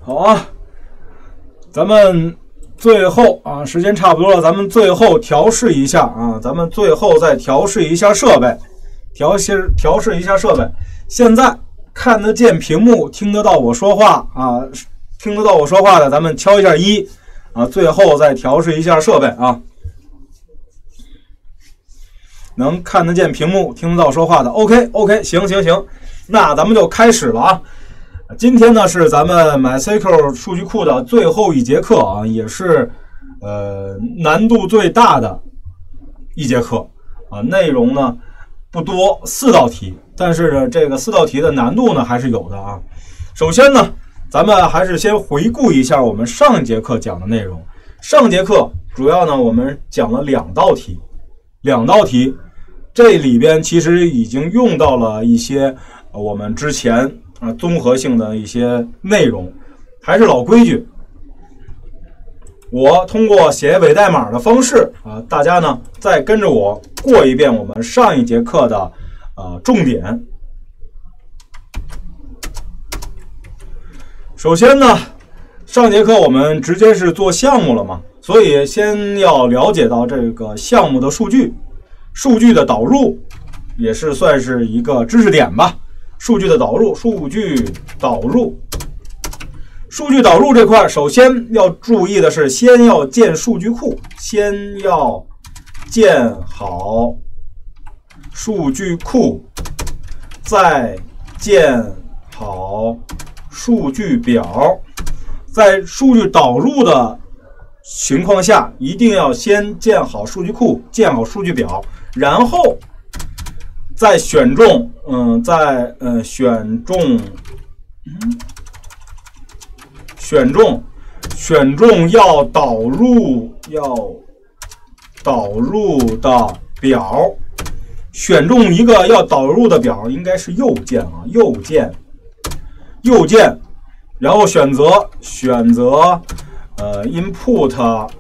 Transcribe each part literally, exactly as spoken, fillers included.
好啊，咱们最后啊，时间差不多了，咱们最后调试一下啊，咱们最后再调试一下设备，调试调试一下设备。现在看得见屏幕，听得到我说话啊，听得到我说话的，咱们敲一下一啊。最后再调试一下设备啊，能看得见屏幕，听得到说话的 ，OK OK， 行行行，那咱们就开始了啊。今天呢是咱们 MySQL 数据库的最后一节课啊，也是呃难度最大的一节课啊。内容呢不多，四道题，但是呢这个四道题的难度呢还是有的啊。首先呢，咱们还是先回顾一下我们上一节课讲的内容。上节课主要呢我们讲了两道题，两道题，这里边其实已经用到了一些我们之前啊，综合性的一些内容，还是老规矩。我通过写伪代码的方式啊，大家呢再跟着我过一遍我们上一节课的啊重点。首先呢，上节课我们直接是做项目了嘛，所以先要了解到这个项目的数据，数据的导入也是算是一个知识点吧。数据的导入，数据导入，数据导入这块，首先要注意的是，先要建数据库，先要建好数据库，再建好数据表。在数据导入的情况下，一定要先建好数据库，建好数据表，然后再选中，嗯，再呃选中，嗯，选中，选中要导入要导入的表，选中一个要导入的表，应该是右键啊，右键，右键，然后选择选择呃 input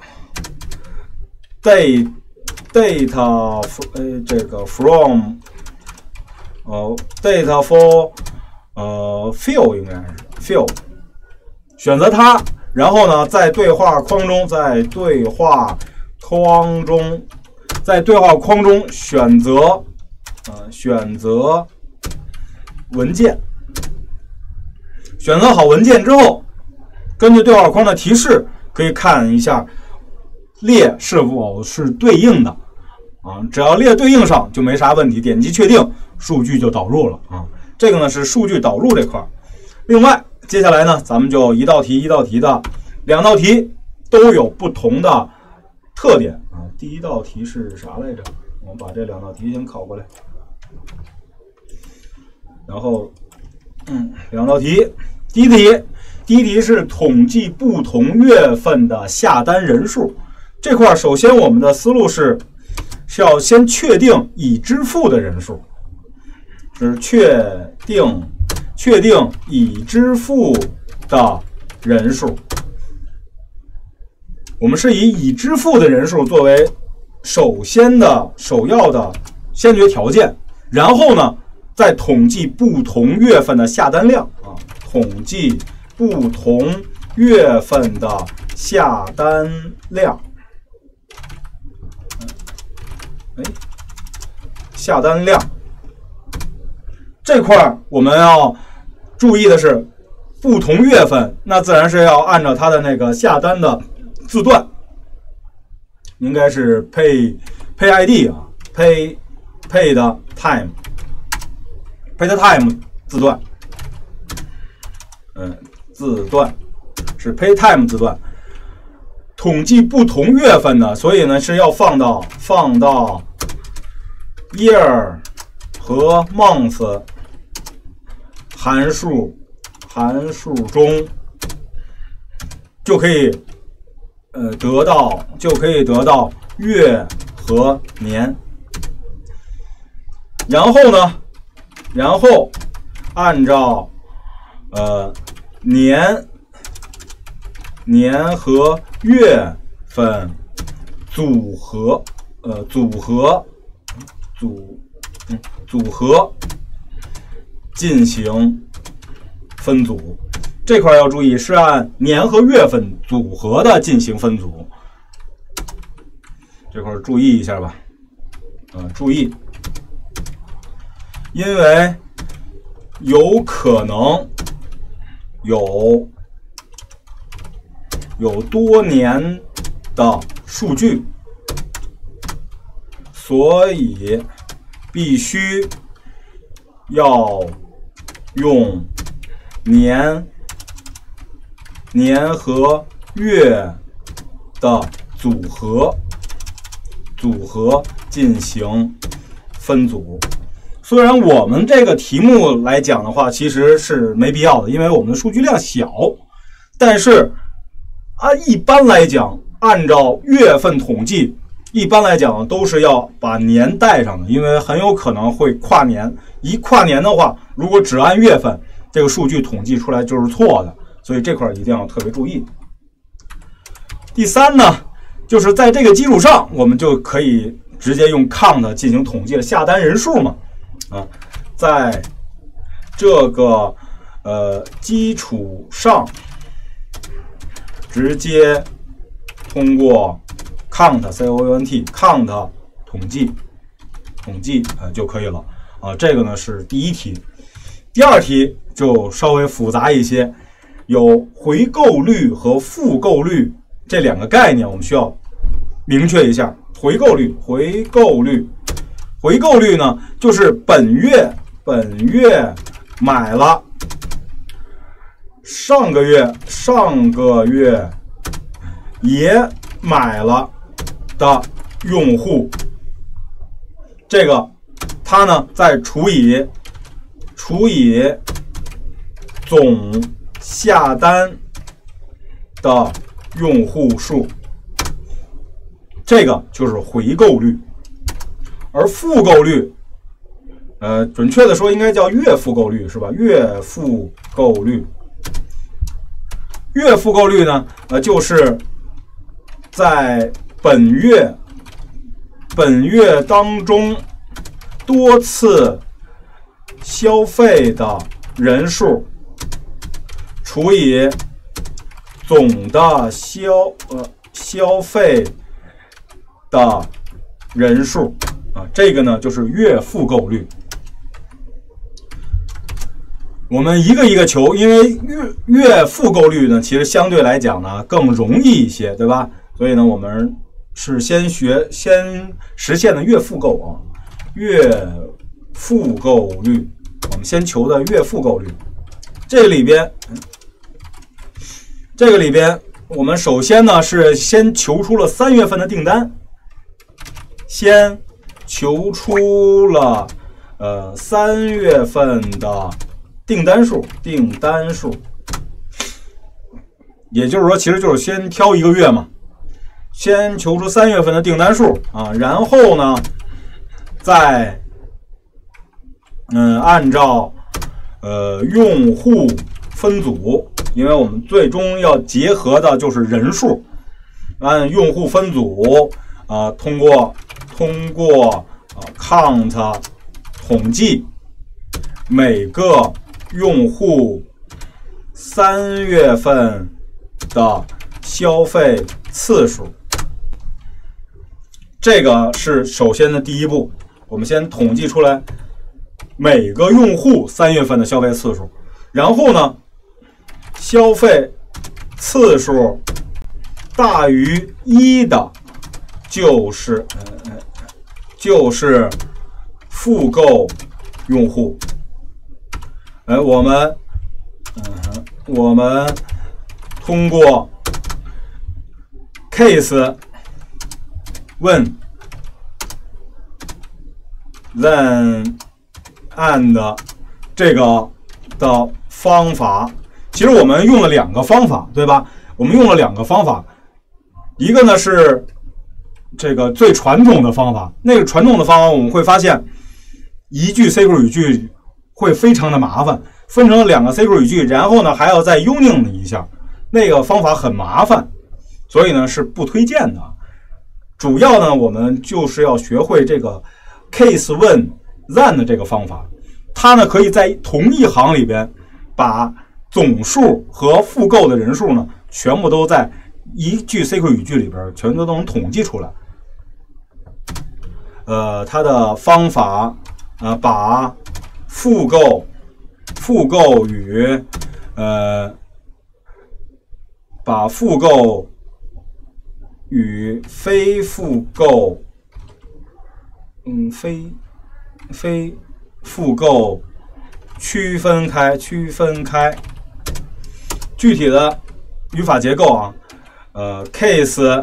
date data 呃这个 from。呃 ，data for 呃 fill 应该是 fill， 选择它，然后呢，在对话框中，在对话框中，在对话框中选择呃选择文件，选择好文件之后，根据对话框的提示，可以看一下列是否是对应的啊，只要列对应上就没啥问题，点击确定。数据就导入了啊，这个呢是数据导入这块。另外，接下来呢，咱们就一道题一道题的，两道题都有不同的特点啊。第一道题是啥来着？我们把这两道题先拷过来，然后，嗯，两道题，第一题，第一题是统计不同月份的下单人数。这块首先我们的思路是，是要先确定已支付的人数。是确定确定已支付的人数，我们是以已支付的人数作为首先的首要的先决条件，然后呢，再统计不同月份的下单量啊，统计不同月份的下单量，哎，下单量。这块我们要注意的是，不同月份，那自然是要按照它的那个下单的字段，应该是 pay pay I D 啊 ，pay pay 的 time pay 的 time 字段，嗯，字段是 pay time 字段，统计不同月份的，所以呢是要放到放到 year 和 month。函数函数中就可以呃得到就可以得到月和年，然后呢，然后按照呃年年和月份组合呃组合组嗯组合进行分组， 这块要注意，是按年和月份组合的进行分组，这块注意一下吧。呃，注意，因为有可能有有多年的数据，所以必须要用年年和月的组合组合进行分组。虽然我们这个题目来讲的话，其实是没必要的，因为我们的数据量小。但是按一般来讲，按照月份统计，一般来讲都是要把年带上的，因为很有可能会跨年。一跨年的话，如果只按月份，这个数据统计出来就是错的，所以这块一定要特别注意。第三呢，就是在这个基础上，我们就可以直接用 count 进行统计了，下单人数嘛。啊，在这个呃基础上，直接通过 count c o u n t count 统计统计呃就可以了啊。这个呢是第一题，第二题就稍微复杂一些，有回购率和复购率这两个概念，我们需要明确一下。回购率，回购率。回购率呢，就是本月本月买了，上个月上个月也买了的用户，这个它呢再除以除以总下单的用户数，这个就是回购率。而复购率，呃，准确的说应该叫月复购率，是吧？月复购率，月复购率呢，呃，就是在本月本月当中多次消费的人数除以总的消呃消费的人数。啊，这个呢就是月复购率。我们一个一个求，因为月月复购率呢，其实相对来讲呢更容易一些，对吧？所以呢，我们是先学先实现的月复购啊，月复购率，我们先求的月复购率。这个里边，这个里边，我们首先呢是先求出了三月份的订单，先。求出了呃三月份的订单数，订单数，也就是说，其实就是先挑一个月嘛，先求出三月份的订单数啊，然后呢，再嗯按照呃用户分组，因为我们最终要结合的就是人数，按用户分组啊，通过。通过啊 count 统计每个用户三月份的消费次数，这个是首先的第一步。我们先统计出来每个用户三月份的消费次数，然后呢，消费次数大于一的，就是呃就是复购用户。哎，我们，嗯，我们通过 case 问 then and 这个的方法，其实我们用了两个方法，对吧？我们用了两个方法，一个呢是这个最传统的方法，那个传统的方法我们会发现一句 C Q 语句会非常的麻烦，分成两个 C Q 语句，然后呢还要再 union 一下，那个方法很麻烦，所以呢是不推荐的。主要呢我们就是要学会这个 case 问 then 的这个方法，它呢可以在同一行里边把总数和复购的人数呢，全部都在一句 C Q 语句里边，全都能统计出来。呃，它的方法，呃，把复购、复购与呃，把复购与非复购，嗯，非非复购区分开，区分开。具体的语法结构啊，呃 ，case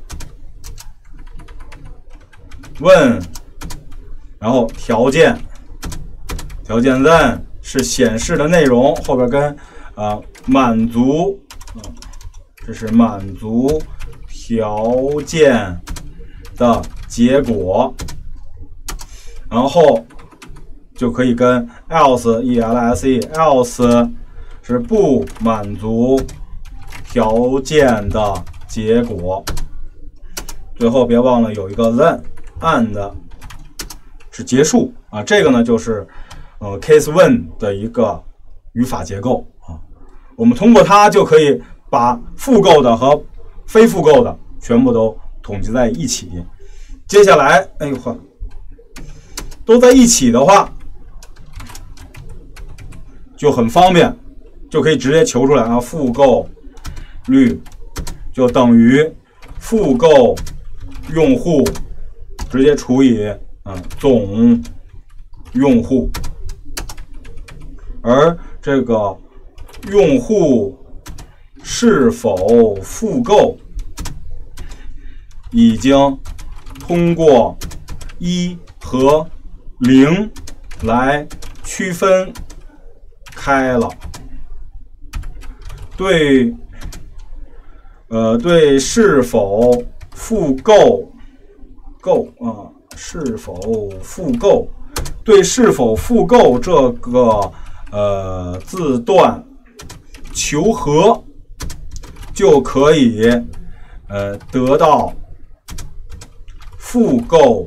when， 然后条件，条件 then 是显示的内容，后边跟呃满足，呃，这是满足条件的结果，然后就可以跟 else else else 是不满足条件的结果，最后别忘了有一个 then and 是结束啊，这个呢就是呃 case when 的一个语法结构啊，我们通过它就可以把复购的和非复购的全部都统计在一起。接下来，哎呦呵，都在一起的话，就很方便，就可以直接求出来啊，复购率就等于复购用户直接除以啊总用户，而这个用户是否复购已经通过一和零来区分开了。对，呃，对是否复购购啊，是否复购，对是否复购这个呃字段求和，就可以呃得到复购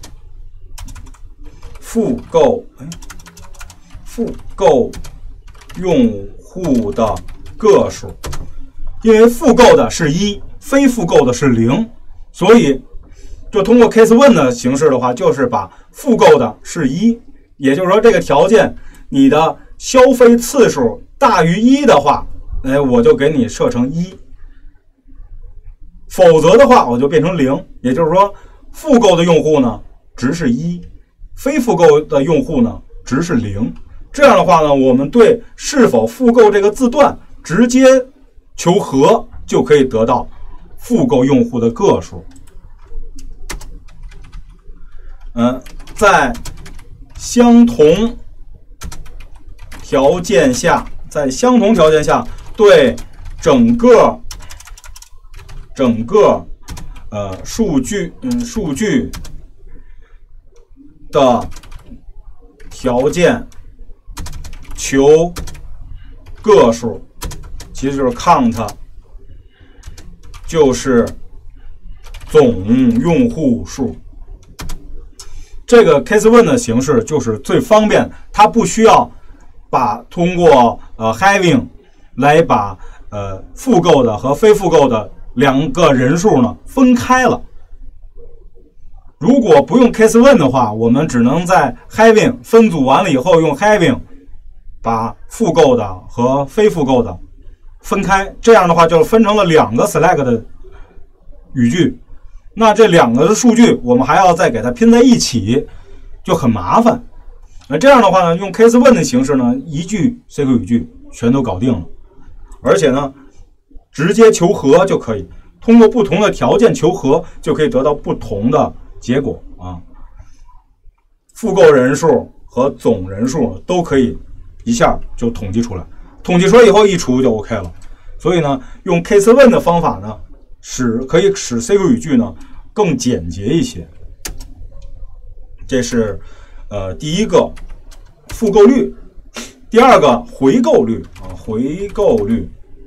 复购哎复购用户的个数，因为复购的是一，非复购的是零，所以就通过 case when 的形式的话，就是把复购的是一，也就是说这个条件你的消费次数大于一的话，哎，我就给你设成一，否则的话我就变成零，也就是说复购的用户呢值是一，非复购的用户呢值是零。这样的话呢，我们对是否复购这个字段直接求和，就可以得到复购用户的个数。嗯，在相同条件下，在相同条件下，对整个整个呃数据嗯数据的条件求个数，其实就是 count， 就是总用户数。这个 case when 的形式就是最方便，它不需要把通过呃 having 来把呃复购的和非复购的两个人数呢分开了。如果不用 case when 的话，我们只能在 having 分组完了以后用 having 把复购的和非复购的分开，这样的话就分成了两个 select 的语句。那这两个的数据我们还要再给它拼在一起，就很麻烦。那这样的话呢，用 case when 的形式呢，一句 C Q 语句全都搞定了，而且呢，直接求和就可以，通过不同的条件求和，就可以得到不同的结果啊。复购人数和总人数都可以一下就统计出来，统计出来以后一除就 OK 了。所以呢，用 case when 的方法呢，使可以使 C Q 语句呢更简洁一些。这是呃第一个复购率，第二个回购率啊，回购率，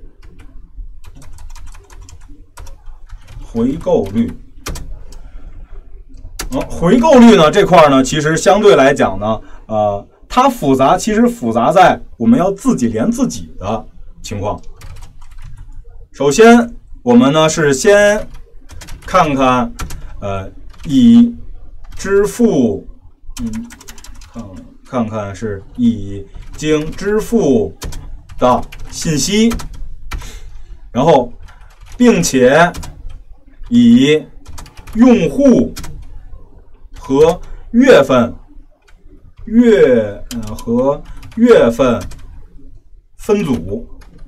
回购率。啊，回购率呢这块呢，其实相对来讲呢，呃， 它复杂其实复杂在我们要自己连自己的情况。首先，我们呢是先看看，呃，已支付，嗯，看看看是已经支付的信息，然后，并且以用户和月份。月呃和月份分组，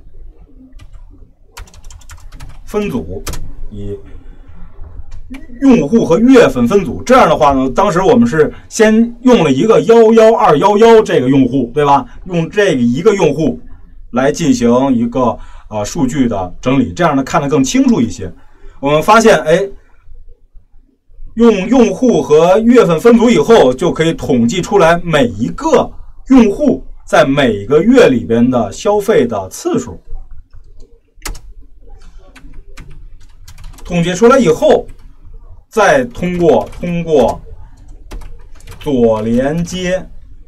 分组以用户和月份分组。这样的话呢，当时我们是先用了一个幺幺二幺幺这个用户，对吧？用这一个用户来进行一个呃数据的整理，这样呢看得更清楚一些。我们发现，哎。用用户和月份分组以后，就可以统计出来每一个用户在每个月里边的消费的次数。统计出来以后，再通过通过左连接，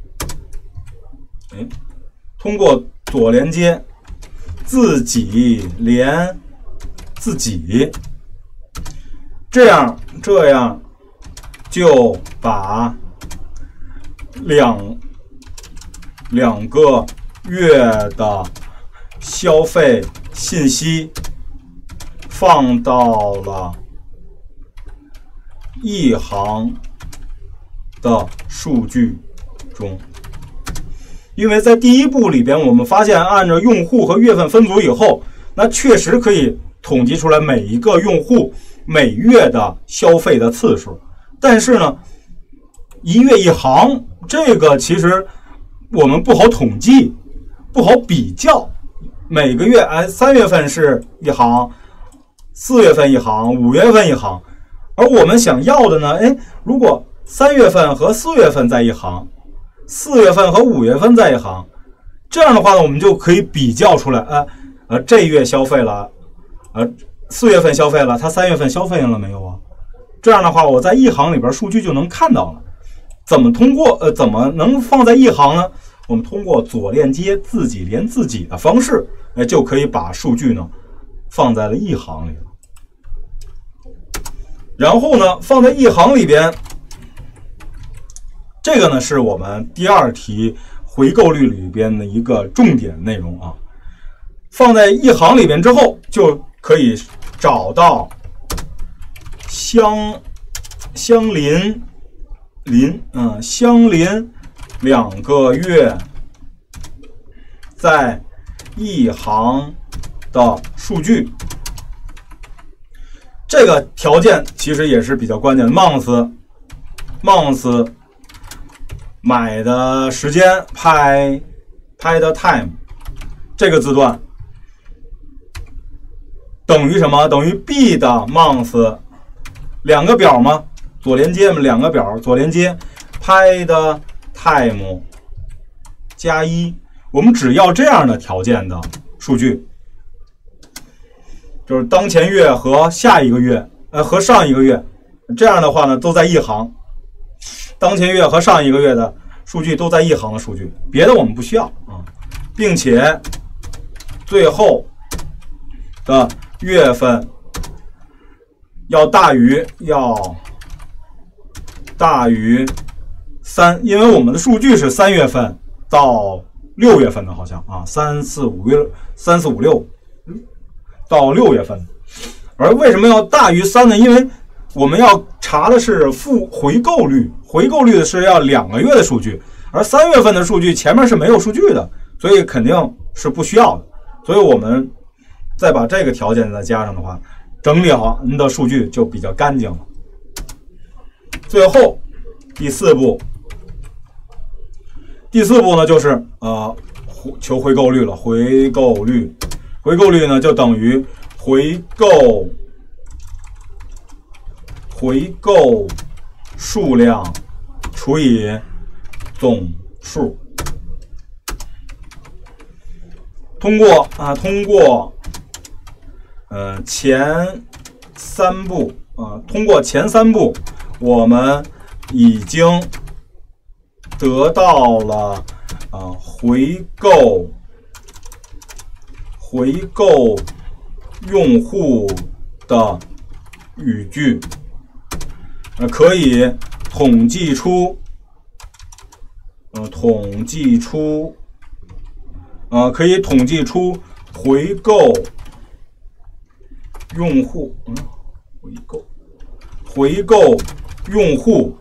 哎，通过左连接自己连自己。这样，这样就把两两个月的消费信息放到了一行的数据中。因为在第一步里边，我们发现按照用户和月份分组以后，那确实可以统计出来每一个用户每月的消费的次数，但是呢，一月一行，这个其实我们不好统计，不好比较。每个月，哎，三月份是一行，四月份一行，五月份一行。而我们想要的呢，哎，如果三月份和四月份在一行，四月份和五月份在一行，这样的话呢，我们就可以比较出来，呃，呃，这月消费了，呃。四月份消费了，他三月份消费了没有啊？这样的话，我在一行里边数据就能看到了。怎么通过呃，怎么能放在一行呢？我们通过左链接自己连自己的方式，哎，就可以把数据呢放在了一行里了。然后呢，放在一行里边，这个呢是我们第二题回购率里边的一个重点内容啊。放在一行里边之后，就可以找到相相邻邻嗯相邻两个月在一行的数据。这个条件其实也是比较关键的。month month 买的时间，拍拍的 time 这个字段等于什么？等于 B 的 month 两个表吗？左连接嘛，两个表左连接，拍的 time 加一。我们只要这样的条件的数据，就是当前月和下一个月，呃，和上一个月，这样的话呢，都在一行。当前月和上一个月的数据都在一行的数据，别的我们不需要啊，并且最后的月份要大于要大于三，因为我们的数据是三月份到六月份的，好像啊，三四五月三四五六到六月份，而为什么要大于三呢？因为我们要查的是复回购率，回购率是要两个月的数据，而三月份的数据前面是没有数据的，所以肯定是不需要的。所以我们再把这个条件再加上的话，整理好你的数据就比较干净了。最后第四步，第四步呢就是呃求回购率了。回购率，回购率呢就等于回购回购数量除以总数。通过啊，通过呃前三步啊，通过前三步，我们已经得到了啊回购回购用户的语句，呃，可以统计出，呃，统计出，呃，可以统计出回购用户，嗯，回购回购用户。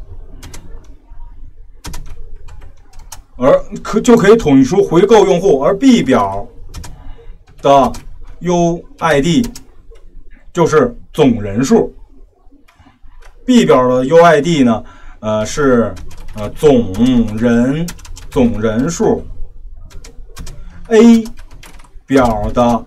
而可就可以统计出回购用户，而 B 表的 U I D 就是总人数。B 表的 U I D 呢，呃是呃总人总人数。A 表的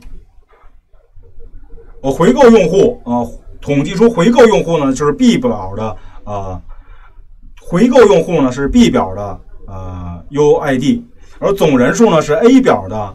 呃回购用户啊、呃，统计出回购用户呢，就是 B 表的啊、呃、回购用户呢是 B 表的。呃 ，U I D， 而总人数呢是 A 表的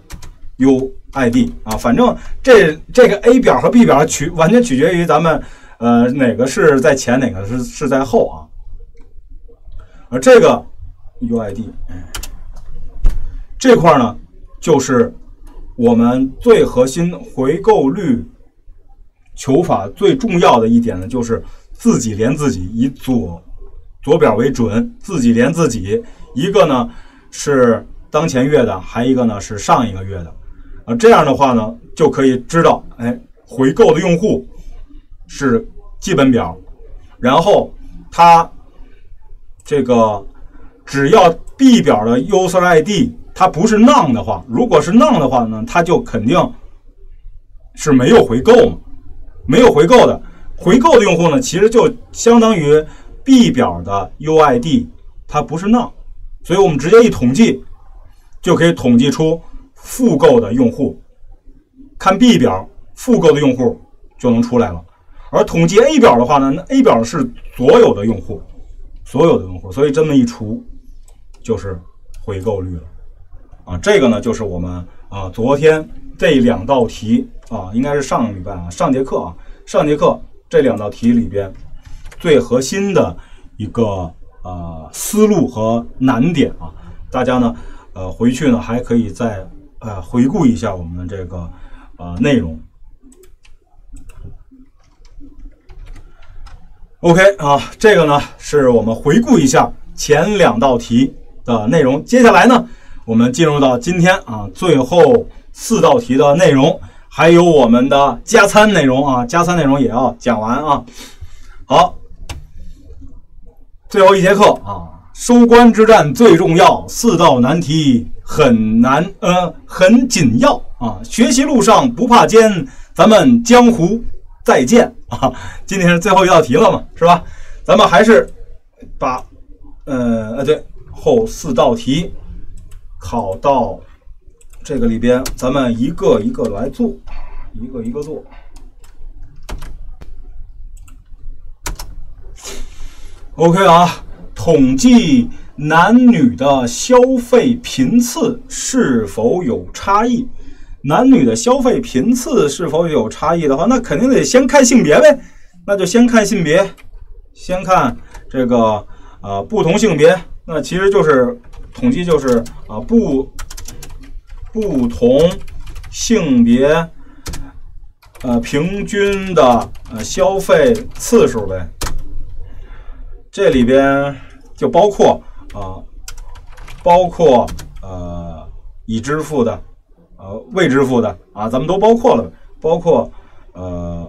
U I D 啊，反正这这个 A 表和 B 表取完全取决于咱们呃哪个是在前，哪个是是在后啊。而这个 U I D 这块呢，就是我们最核心回购率求法最重要的一点呢，就是自己连自己，以左左表为准，自己连自己。一个呢是当前月的，还一个呢是上一个月的，啊，这样的话呢就可以知道，哎，回购的用户是基本表，然后它这个只要 B 表的 user I D 它不是 none 的话，如果是 none 的话呢，它就肯定是没有回购嘛，没有回购的，回购的用户呢，其实就相当于 B 表的 U I D 它不是 none。所以我们直接一统计，就可以统计出复购的用户。看 B 表，复购的用户就能出来了。而统计 A 表的话呢，那 A 表是所有的用户，所有的用户，所以这么一除，就是回购率了。啊，这个呢就是我们啊昨天这两道题啊，应该是上个礼拜啊上节课啊上节课这两道题里边最核心的一个。呃，思路和难点啊，大家呢，呃，回去呢还可以再呃回顾一下我们的这个呃内容。OK 啊，这个呢是我们回顾一下前两道题的内容。接下来呢，我们进入到今天啊最后四道题的内容，还有我们的加餐内容啊，加餐内容也要讲完啊。好。最后一节课啊，收官之战最重要，四道难题很难，呃，很紧要啊。学习路上不怕艰，咱们江湖再见啊！今天是最后一道题了嘛，是吧？咱们还是把，呃，呃，对，后四道题考到这个里边，咱们一个一个来做，一个一个做。OK 啊，统计男女的消费频次是否有差异？男女的消费频次是否有差异的话，那肯定得先看性别呗。那就先看性别，先看这个呃不同性别，那其实就是统计就是啊、呃、不不同性别呃平均的呃消费次数呗。这里边就包括啊、呃，包括呃已支付的，呃未支付的啊，咱们都包括了，包括呃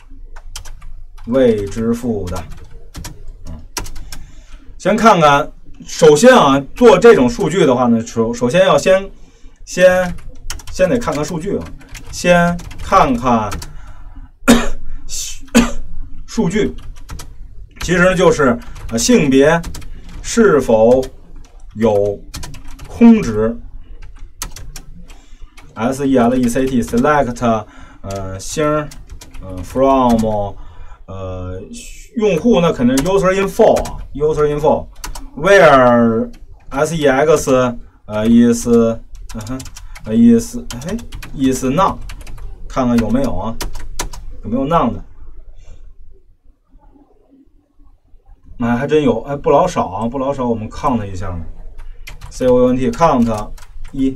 未支付的。嗯，先看看，首先啊，做这种数据的话呢，首首先要先先先得看看数据啊，先看看数据。其实就是呃性别是否有空值 ，S E L E C T select 呃星呃 from 呃用户呢肯定是 user info 啊 user info where S E X 呃 is 嗯哼 is 哎 is none 看看有没有啊有没有 none 的。哎，还真有，哎，不老少啊，不老少，我们抗了一下呢。 count count 一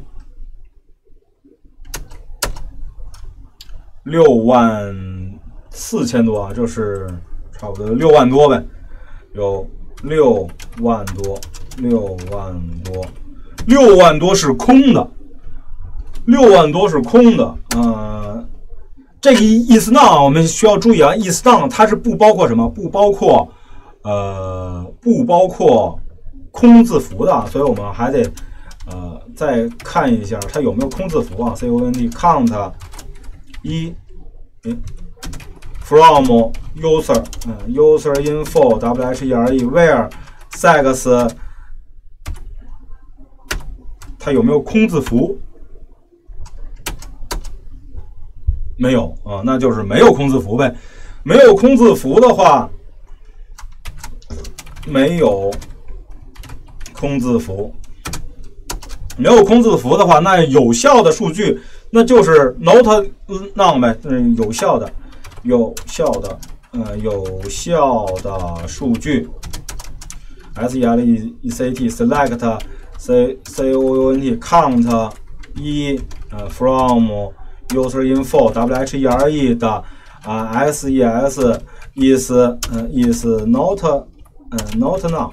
六万四千多啊，就是差不多六万多呗，有六万多，六万多，六万多是空的，六万多是空的，呃，这个 is not 我们需要注意啊 ，is not 它是不包括什么？不包括呃，不包括空字符的，所以我们还得呃再看一下它有没有空字符啊 ，count count 一，嗯 ，from user， 嗯 ，user info where where sex 它有没有空字符？没有啊，那就是没有空字符呗。没有空字符的话，没有空字符，没有空字符的话，那有效的数据那就是 not none 呗，嗯，有效的，有效的，呃，有效的数据 ，s e l e c t select c c o u n t count 一呃 from user info where 的啊 x e s is 呃 is not 呃 not now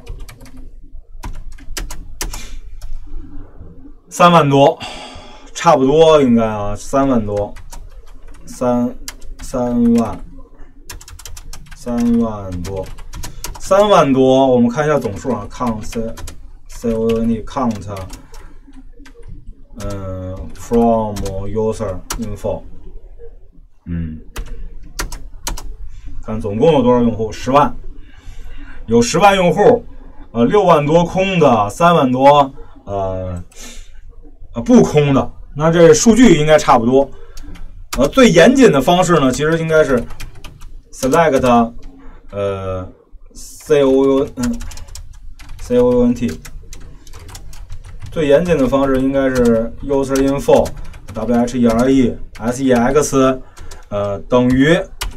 三万多，差不多应该啊三万多，三三万三万多三万多，我们看一下总数啊 ，count c c o n t count 嗯 from user info， 嗯，看总共有多少用户？十万，有十万用户，呃，六万多空的，三万多呃呃不空的，那这数据应该差不多。呃，最严谨的方式呢，其实应该是 select 呃 c o u 嗯 c o u n t。最严谨的方式应该是 user info where sex 呃等于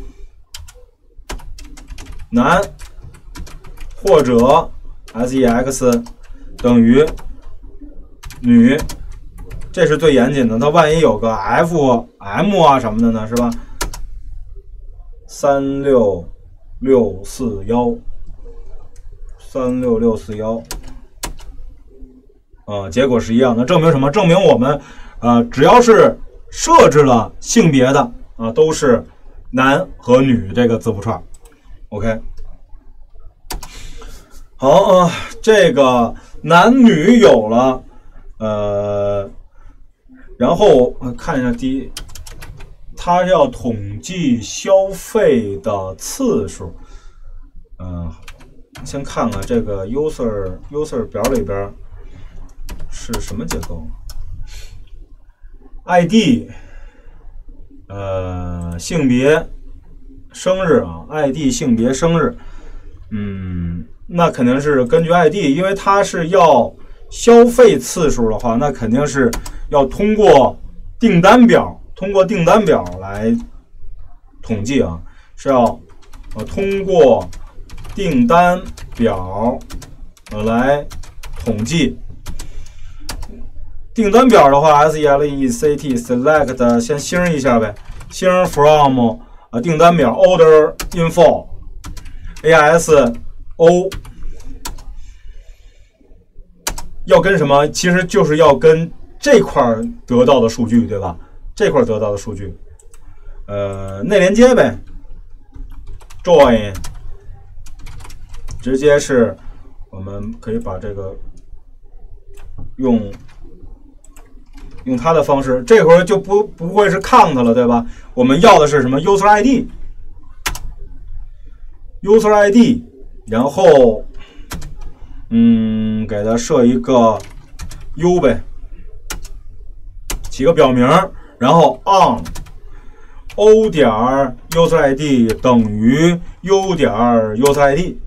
男或者 sex 等于女，这是最严谨的。它万一有个 f m 啊什么的呢，是吧？三六六四幺，三六六四幺。呃，结果是一样的，证明什么？证明我们，呃，只要是设置了性别的啊、呃，都是男和女这个字符串。OK， 好啊、呃，这个男女有了，呃，然后、呃、看一下第一，它要统计消费的次数。嗯、呃，先看看这个 user user 表里边。是什么结构 ？I D， 呃，性别、生日啊 ，I D 性别、生日，嗯，那肯定是根据 I D， 因为它是要消费次数的话，那肯定是要通过订单表，通过订单表来统计啊，是要呃通过订单表呃来统计。订单表的话 ，S E L E C T select 先星一下呗，星 from 呃订单表 order info A S O 要跟什么？其实就是要跟这块得到的数据，对吧？这块得到的数据，呃，内连接呗 ，join 直接是我们可以把这个用。用它的方式，这会儿就不不会是 count 了，对吧？我们要的是什么 user I D，user I D， 然后嗯，给它设一个 u 呗，起个表名，然后 on o 点 user I D 等于 u 点 user I D，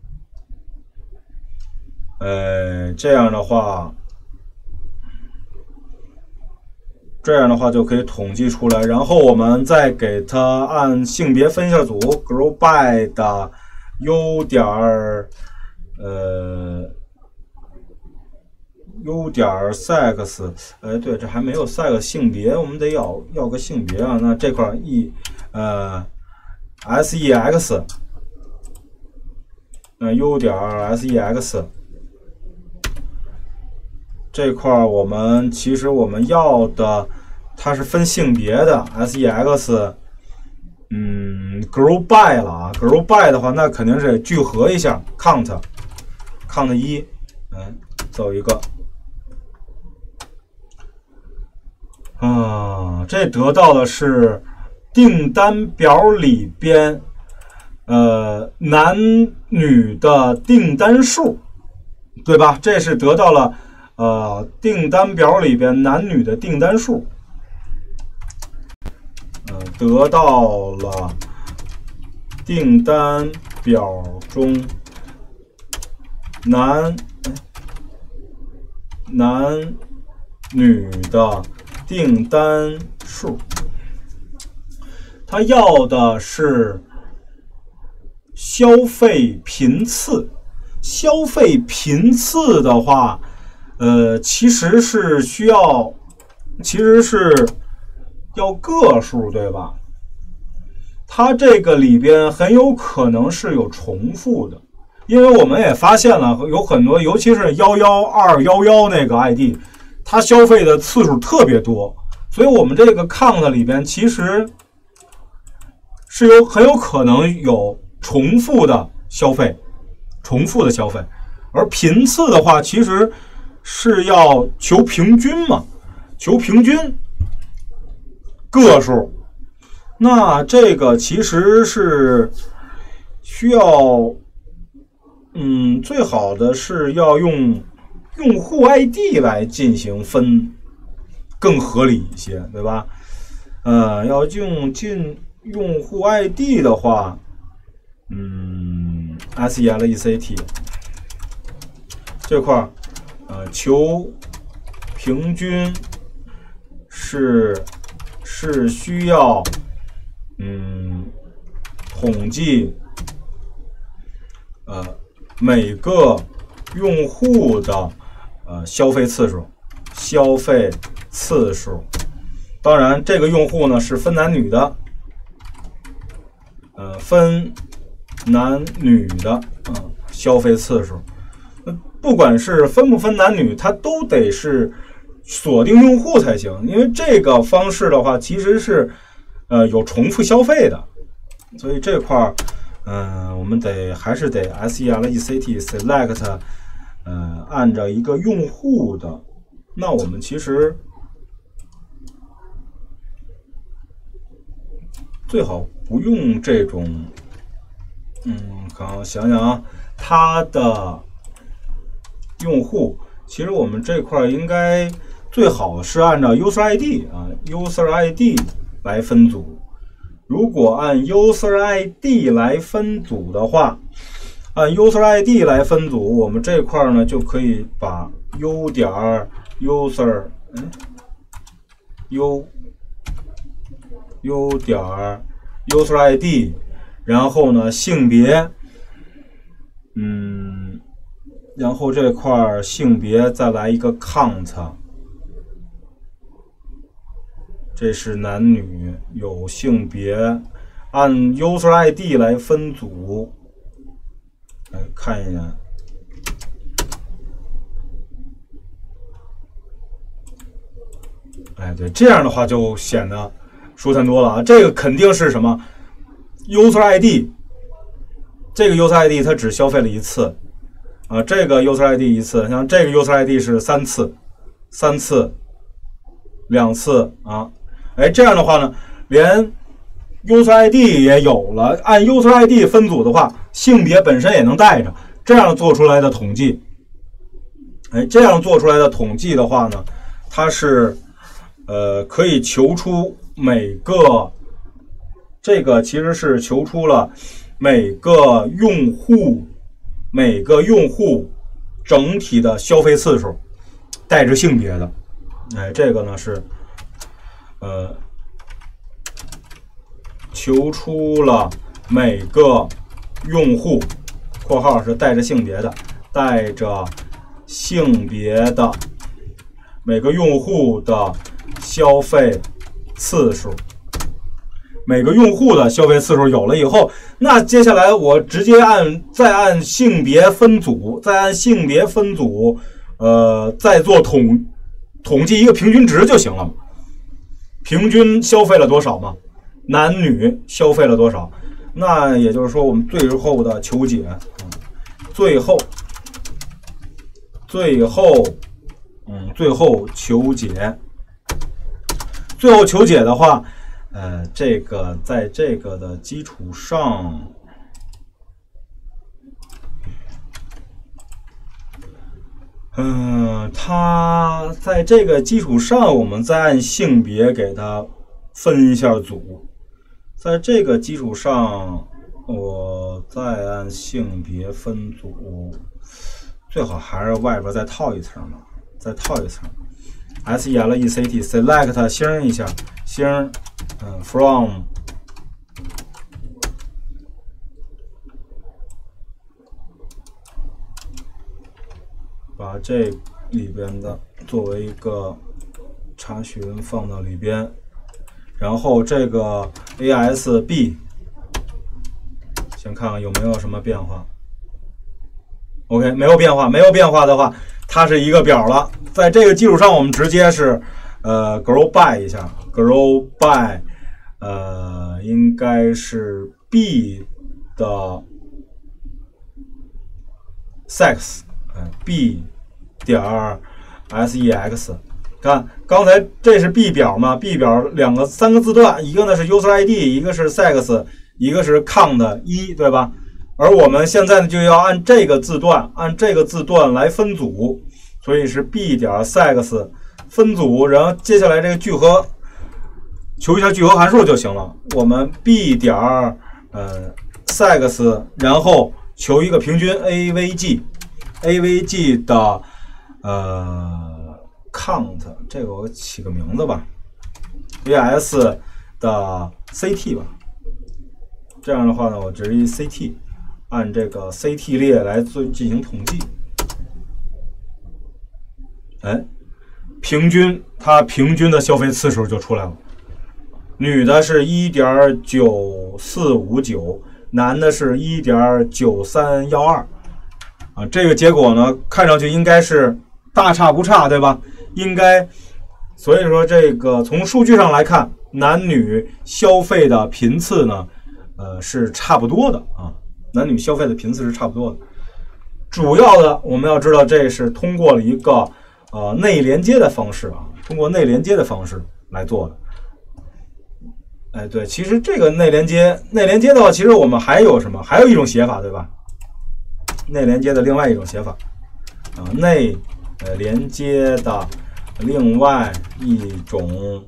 呃，这样的话。这样的话就可以统计出来，然后我们再给它按性别分一下组 ，group by 的 u 点呃 u 点 sex， 哎，对，这还没有 sex 性别，我们得要要个性别啊。那这块 e 呃 sex， 那 u 点 sex 这块我们其实我们要的它是分性别的 sex， 嗯 ，group by 了啊 ，group by 的话，那肯定是聚合一下 count count 一，嗯，走一个。啊，这得到的是订单表里边，呃，男女的订单数，对吧？这是得到了呃订单表里边男女的订单数，呃，得到了订单表中男男女的订单数，他要的是消费频次。消费频次的话，呃，其实是需要，其实是要个数，对吧？它这个里边很有可能是有重复的，因为我们也发现了有很多，尤其是幺幺二幺幺那个 I D。它消费的次数特别多，所以我们这个 count 里边其实是有很有可能有重复的消费，重复的消费。而频次的话，其实是要求平均嘛，求平均个数。那这个其实是需要，嗯，最好的是要用用户 I D 来进行分，更合理一些，对吧？呃，要用进用户 I D 的话，嗯 ，select 这块，呃，求平均是是需要，嗯，统计，呃，每个用户的。呃，消费次数，消费次数，当然这个用户呢是分男女的，呃，分男女的，嗯、呃，消费次数，不管是分不分男女，它都得是锁定用户才行，因为这个方式的话其实是呃有重复消费的，所以这块儿，嗯、呃，我们得还是得 select select。呃，按照一个用户的，那我们其实最好不用这种，嗯，看想想啊，它的用户，其实我们这块应该最好是按照 user I D 啊 ，user I D 来分组。如果按 user I D 来分组的话，按 user I D 来分组，我们这块呢就可以把 u 点 user， 嗯 u u 点 user I D， 然后呢性别，嗯，然后这块性别再来一个 count， 这是男女有性别，按 user I D 来分组。来看一眼，哎，对，这样的话就显得舒坦多了啊。这个肯定是什么 user I D， 这个 user I D 它只消费了一次啊，这个 user I D 一次，像这个 user I D 是三次，三次，两次啊。哎，这样的话呢，连user I D 也有了，按 user I D 分组的话，性别本身也能带着，这样做出来的统计，哎，这样做出来的统计的话呢，它是呃可以求出每个，这个其实是求出了每个用户每个用户整体的消费次数，带着性别的，哎，这个呢是呃。求出了每个用户（括号是带着性别的）带着性别的每个用户的消费次数。每个用户的消费次数有了以后，那接下来我直接按再按性别分组，再按性别分组，呃，再做统统计一个平均值就行了。平均消费了多少嘛？男女消费了多少？那也就是说，我们最后的求解，嗯、最后，最后，嗯，最后求解，最后求解的话。呃，这个在这个的基础上，嗯、呃，它在这个基础上，我们再按性别给它分一下组，在这个基础上，我再按性别分组，最好还是外边再套一层嘛，再套一层 ，S E L E C T select 星一下星。嗯 ，from 把这里边的作为一个查询放到里边，然后这个 A S B 先看看有没有什么变化。OK， 没有变化，没有变化的话，它是一个表了。在这个基础上，我们直接是呃 grow by 一下 ，grow by。呃，应该是 B 的 sex， 嗯 ，B 点 sex。看，刚才这是 B 表嘛 ？B 表两个三个字段，一个呢是 user I D， 一个是 sex， 一个是 count 一，对吧？而我们现在呢就要按这个字段，按这个字段来分组，所以是 B 点 sex 分组，然后接下来这个聚合。求一下聚合函数就行了。我们 b 点呃 sex， 然后求一个平均 avg，avg 的呃 count， 这个我起个名字吧 ，vs 的 ct 吧。这样的话呢，我直接 ct 按这个 ct 列来做进行统计。哎，平均它平均的消费次数就出来了。女的是 一点九四五九， 男的是 一点九三一二 啊，这个结果呢看上去应该是大差不差，对吧？应该，所以说这个从数据上来看，男女消费的频次呢呃是差不多的啊，男女消费的频次是差不多的。主要的我们要知道，这是通过了一个呃内连接的方式啊，通过内连接的方式来做的。哎，对，其实这个内连接，内连接的话，其实我们还有什么？还有一种写法，对吧？内连接的另外一种写法啊，内呃连接的另外一种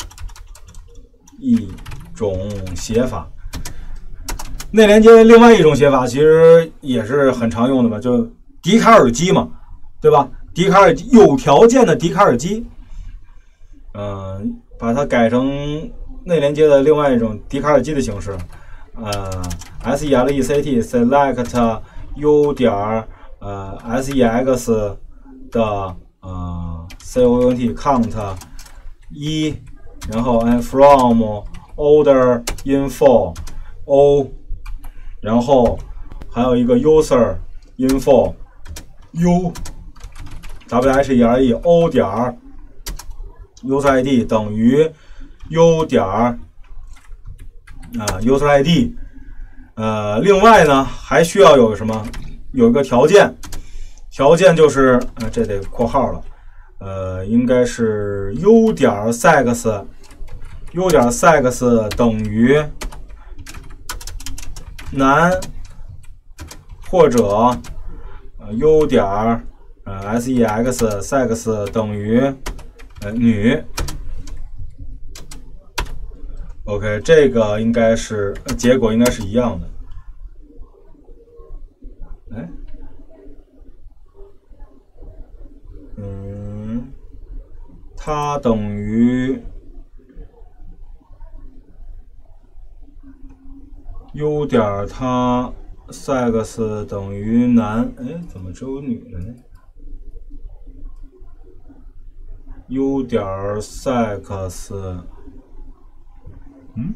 一种写法。内连接另外一种写法，其实也是很常用的嘛，就笛卡尔基嘛，对吧？笛卡尔有条件的笛卡尔基，嗯、呃，把它改成。内连接的另外一种笛卡尔基的形式，呃 ，select select u 点呃 sex 的呃 count count 一，然后哎 from order info o， 然后还有一个 user info u where o 点 user I D 等于。u 点啊 user I D， 呃，另外呢还需要有什么？有一个条件，条件就是呃这得括号了，呃，应该是 u 点 sex u 点 sex 等于男或者呃 u 点呃 sex sex 等于呃女。OK， 这个应该是结果应该是一样的。哎，嗯，它等于 u 点它 sex 等于男，哎，怎么只有女的呢？ u 点 sex， 嗯，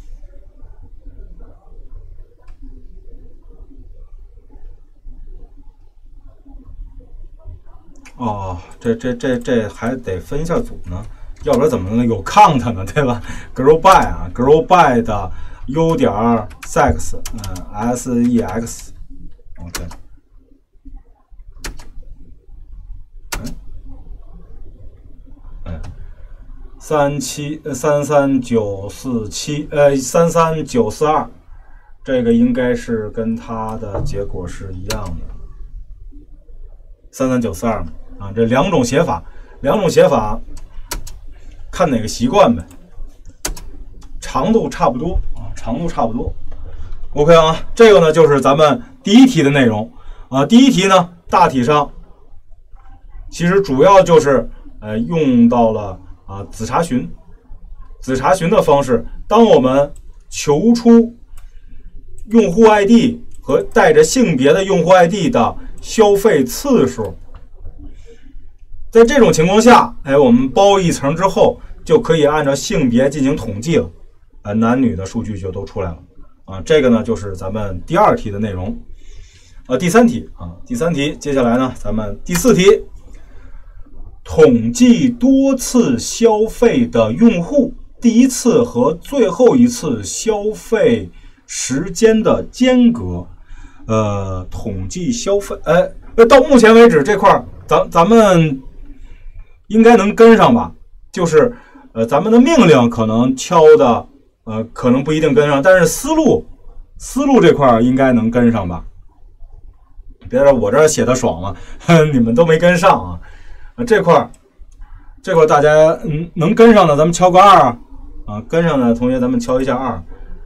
哦，这这这这还得分一下组呢，要不然怎么能有 count 呢，对吧 ？grow by 啊 ，grow by 的 u 点 sex， 嗯 ，sex，OK。三七呃三三九四七呃三三九四二，这个应该是跟它的结果是一样的。三三九四二啊，这两种写法，两种写法，看哪个习惯呗。长度差不多啊，长度差不多。OK 啊，这个呢就是咱们第一题的内容啊。第一题呢，大体上其实主要就是呃用到了。啊，子查询，子查询的方式，当我们求出用户 I D 和带着性别的用户 I D 的消费次数，在这种情况下，哎，我们包一层之后，就可以按照性别进行统计了，啊，男女的数据就都出来了。啊，这个呢就是咱们第二题的内容。啊，第三题啊，第三题，接下来呢，咱们第四题。统计多次消费的用户第一次和最后一次消费时间的间隔，呃，统计消费，哎，到目前为止这块咱咱们应该能跟上吧？就是呃，咱们的命令可能敲的呃，可能不一定跟上，但是思路思路这块应该能跟上吧？别说我这写的爽了，你们都没跟上啊。啊，这块这块大家嗯能跟上的，咱们敲个二啊！啊，跟上的同学咱们敲一下二。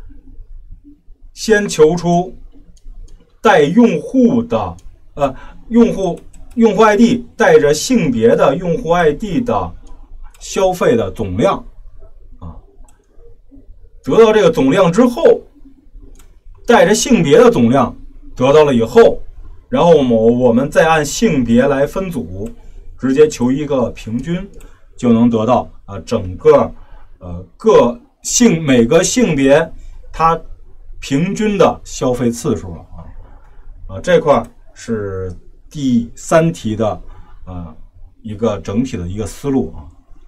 先求出带用户的呃用户用户 I D 带着性别的用户 I D 的消费的总量啊，得到这个总量之后，带着性别的总量得到了以后，然后我们我们再按性别来分组。直接求一个平均，就能得到啊整个呃各性每个性别它平均的消费次数了啊啊这块是第三题的啊一个整体的一个思路啊。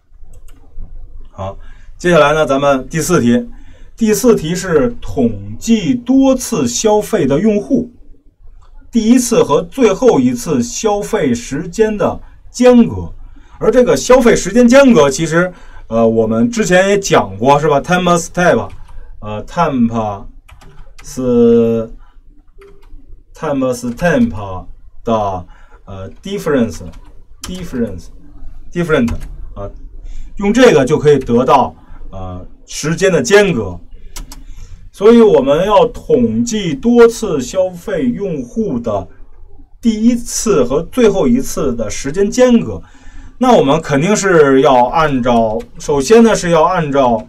好，接下来呢，咱们第四题，第四题是统计多次消费的用户第一次和最后一次消费时间的间隔，而这个消费时间间隔，其实呃我们之前也讲过，是吧 ？time step， 呃 time 是 time stamp 的呃 difference difference different 啊，用这个就可以得到呃时间的间隔。所以我们要统计多次消费用户的第一次和最后一次的时间间隔，那我们肯定是要按照，首先呢是要按照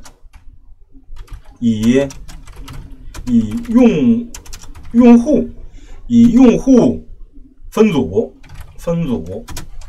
以以用用户以用户分组分组，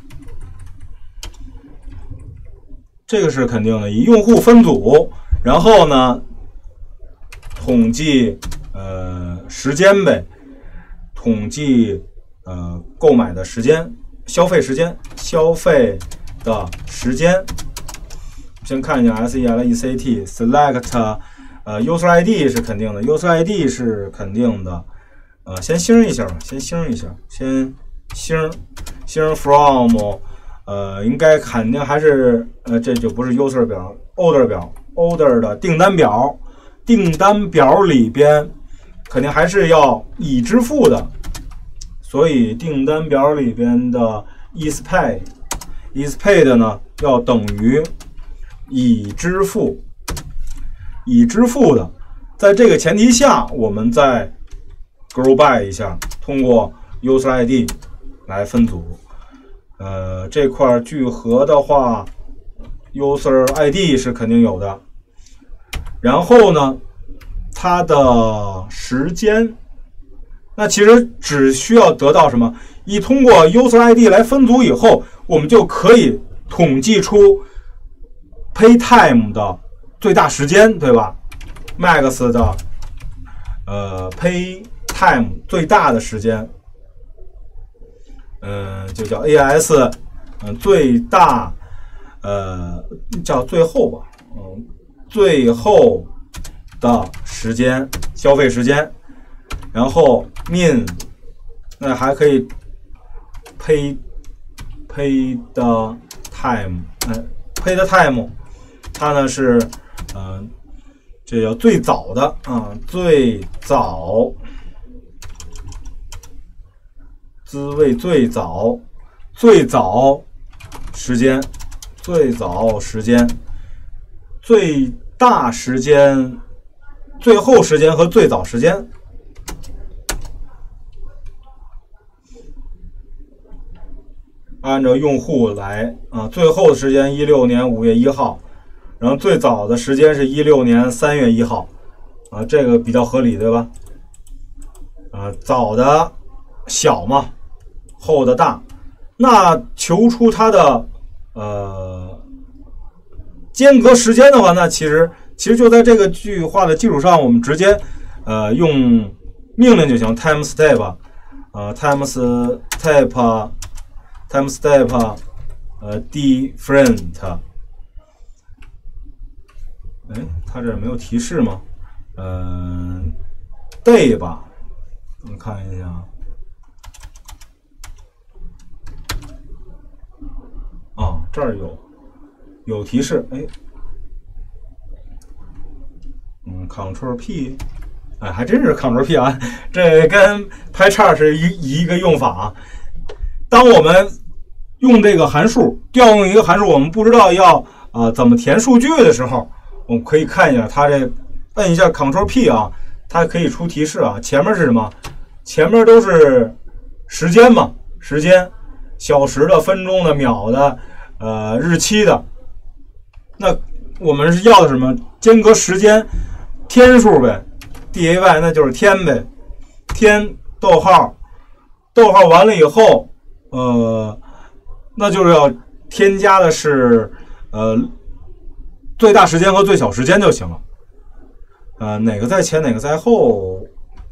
这个是肯定的，以用户分组，然后呢统计呃时间呗，统计。呃，购买的时间、消费时间、消费的时间，先看一下 S E L E C T select， 呃 user I D 是肯定的 ，user I D 是肯定的，呃，先星一下吧，先星一下，先星星 from， 呃，应该肯定还是呃，这就不是 user 表 ，order 表 ，order 的订单表，订单表里边肯定还是要已支付的。所以订单表里边的 is paid is paid 呢要等于已支付，已支付的，在这个前提下，我们再 grow by 一下，通过 user I D 来分组。呃，这块聚合的话 ，user I D 是肯定有的。然后呢，它的时间。那其实只需要得到什么？一通过 user I D 来分组以后，我们就可以统计出 pay time 的最大时间，对吧 ？max 的呃 pay time 最大的时间，嗯、呃，就叫 A S， 嗯、呃，最大呃叫最后吧，嗯，最后的时间消费时间，然后 mean 那还可以 pay pay 的 time， 嗯 ，pay 的 time， 它呢是呃这叫最早的啊，最早滋味最早最早时间最早时间最大时间最后时间和最早时间。按照用户来啊，最后的时间一六年五月一号，然后最早的时间是一六年三月一号，啊，这个比较合理，对吧？啊，早的小嘛，后的大，那求出它的呃间隔时间的话，那其实其实就在这个句话的基础上，我们直接呃用命令就行 ，time step， 啊、呃、，time step。time step 呃 different， 哎，它这没有提示吗？呃 day 吧，我们看一下。啊，这儿有有提示，哎，嗯 ，Ctrl P， 哎，还真是 Ctrl P 啊，这跟排叉是一一个用法啊。当我们用这个函数调用一个函数，我们不知道要啊、呃、怎么填数据的时候，我们可以看一下它这，摁一下 Ctrl P 啊，它可以出提示啊。前面是什么？前面都是时间嘛，时间，小时的、分钟的、秒的，呃，日期的。那我们是要的什么？间隔时间，天数呗 ，day 那就是天呗，天逗号，逗号完了以后。呃，那就是要添加的是呃最大时间和最小时间就行了。呃，哪个在前，哪个在后，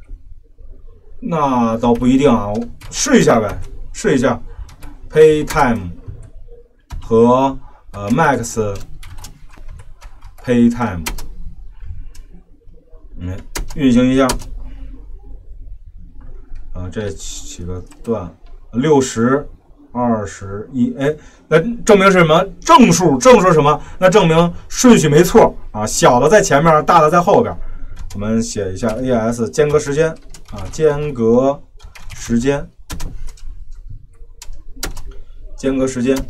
那倒不一定啊。试一下呗，试一下 ，pay time 和呃 max pay time， 嗯，运行一下。啊、呃，这几个段。六十、二十一，哎，那证明是什么？正数，正数是什么？那证明顺序没错啊，小的在前面，大的在后边。我们写一下 A S 间隔时间啊，间隔时间，间隔时间，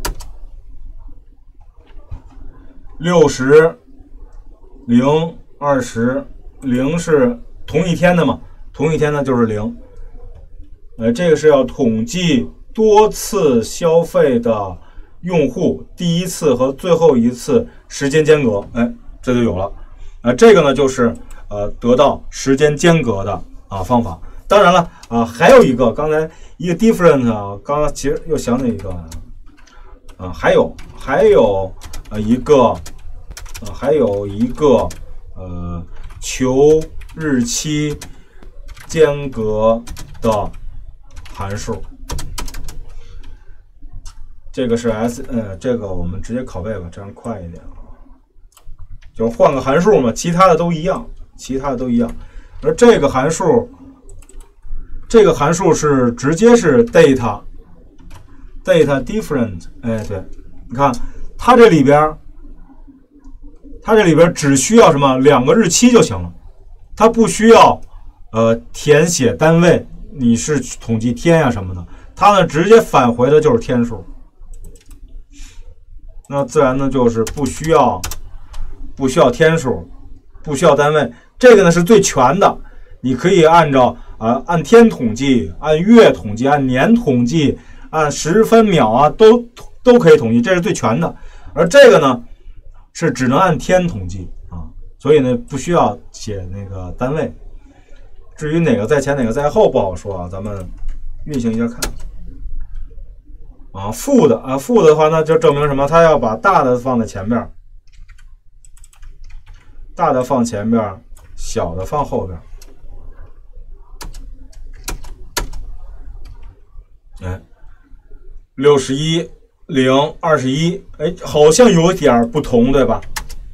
六十、零、二十，零是同一天的嘛？同一天呢就是零。呃，这个是要统计多次消费的用户第一次和最后一次时间间隔，哎，这就有了。啊、呃，这个呢就是呃得到时间间隔的啊方法。当然了啊、呃，还有一个刚才一个 different 啊，刚刚其实又想起一个啊、呃，还有还有呃一个呃还有一个呃求日期间隔的函数，这个是 S， 呃，这个我们直接拷贝吧，这样快一点啊。就换个函数嘛，其他的都一样，其他的都一样。而这个函数，这个函数是直接是 data data different， 哎，对，你看它这里边，它这里边只需要什么两个日期就行了，它不需要呃填写单位。你是统计天呀、啊、什么的，它呢直接返回的就是天数，那自然呢就是不需要不需要天数，不需要单位，这个呢是最全的，你可以按照啊、呃、按天统计，按月统计，按年统计，按十分秒啊都都可以统计，这是最全的。而这个呢是只能按天统计啊，所以呢不需要写那个单位。至于哪个在前哪个在后不好说啊，咱们运行一下看。 啊，负的啊，负的话，那就证明什么？它要把大的放在前面，大的放前边，小的放后边。哎，六十一零二十一，哎，好像有点不同，对吧？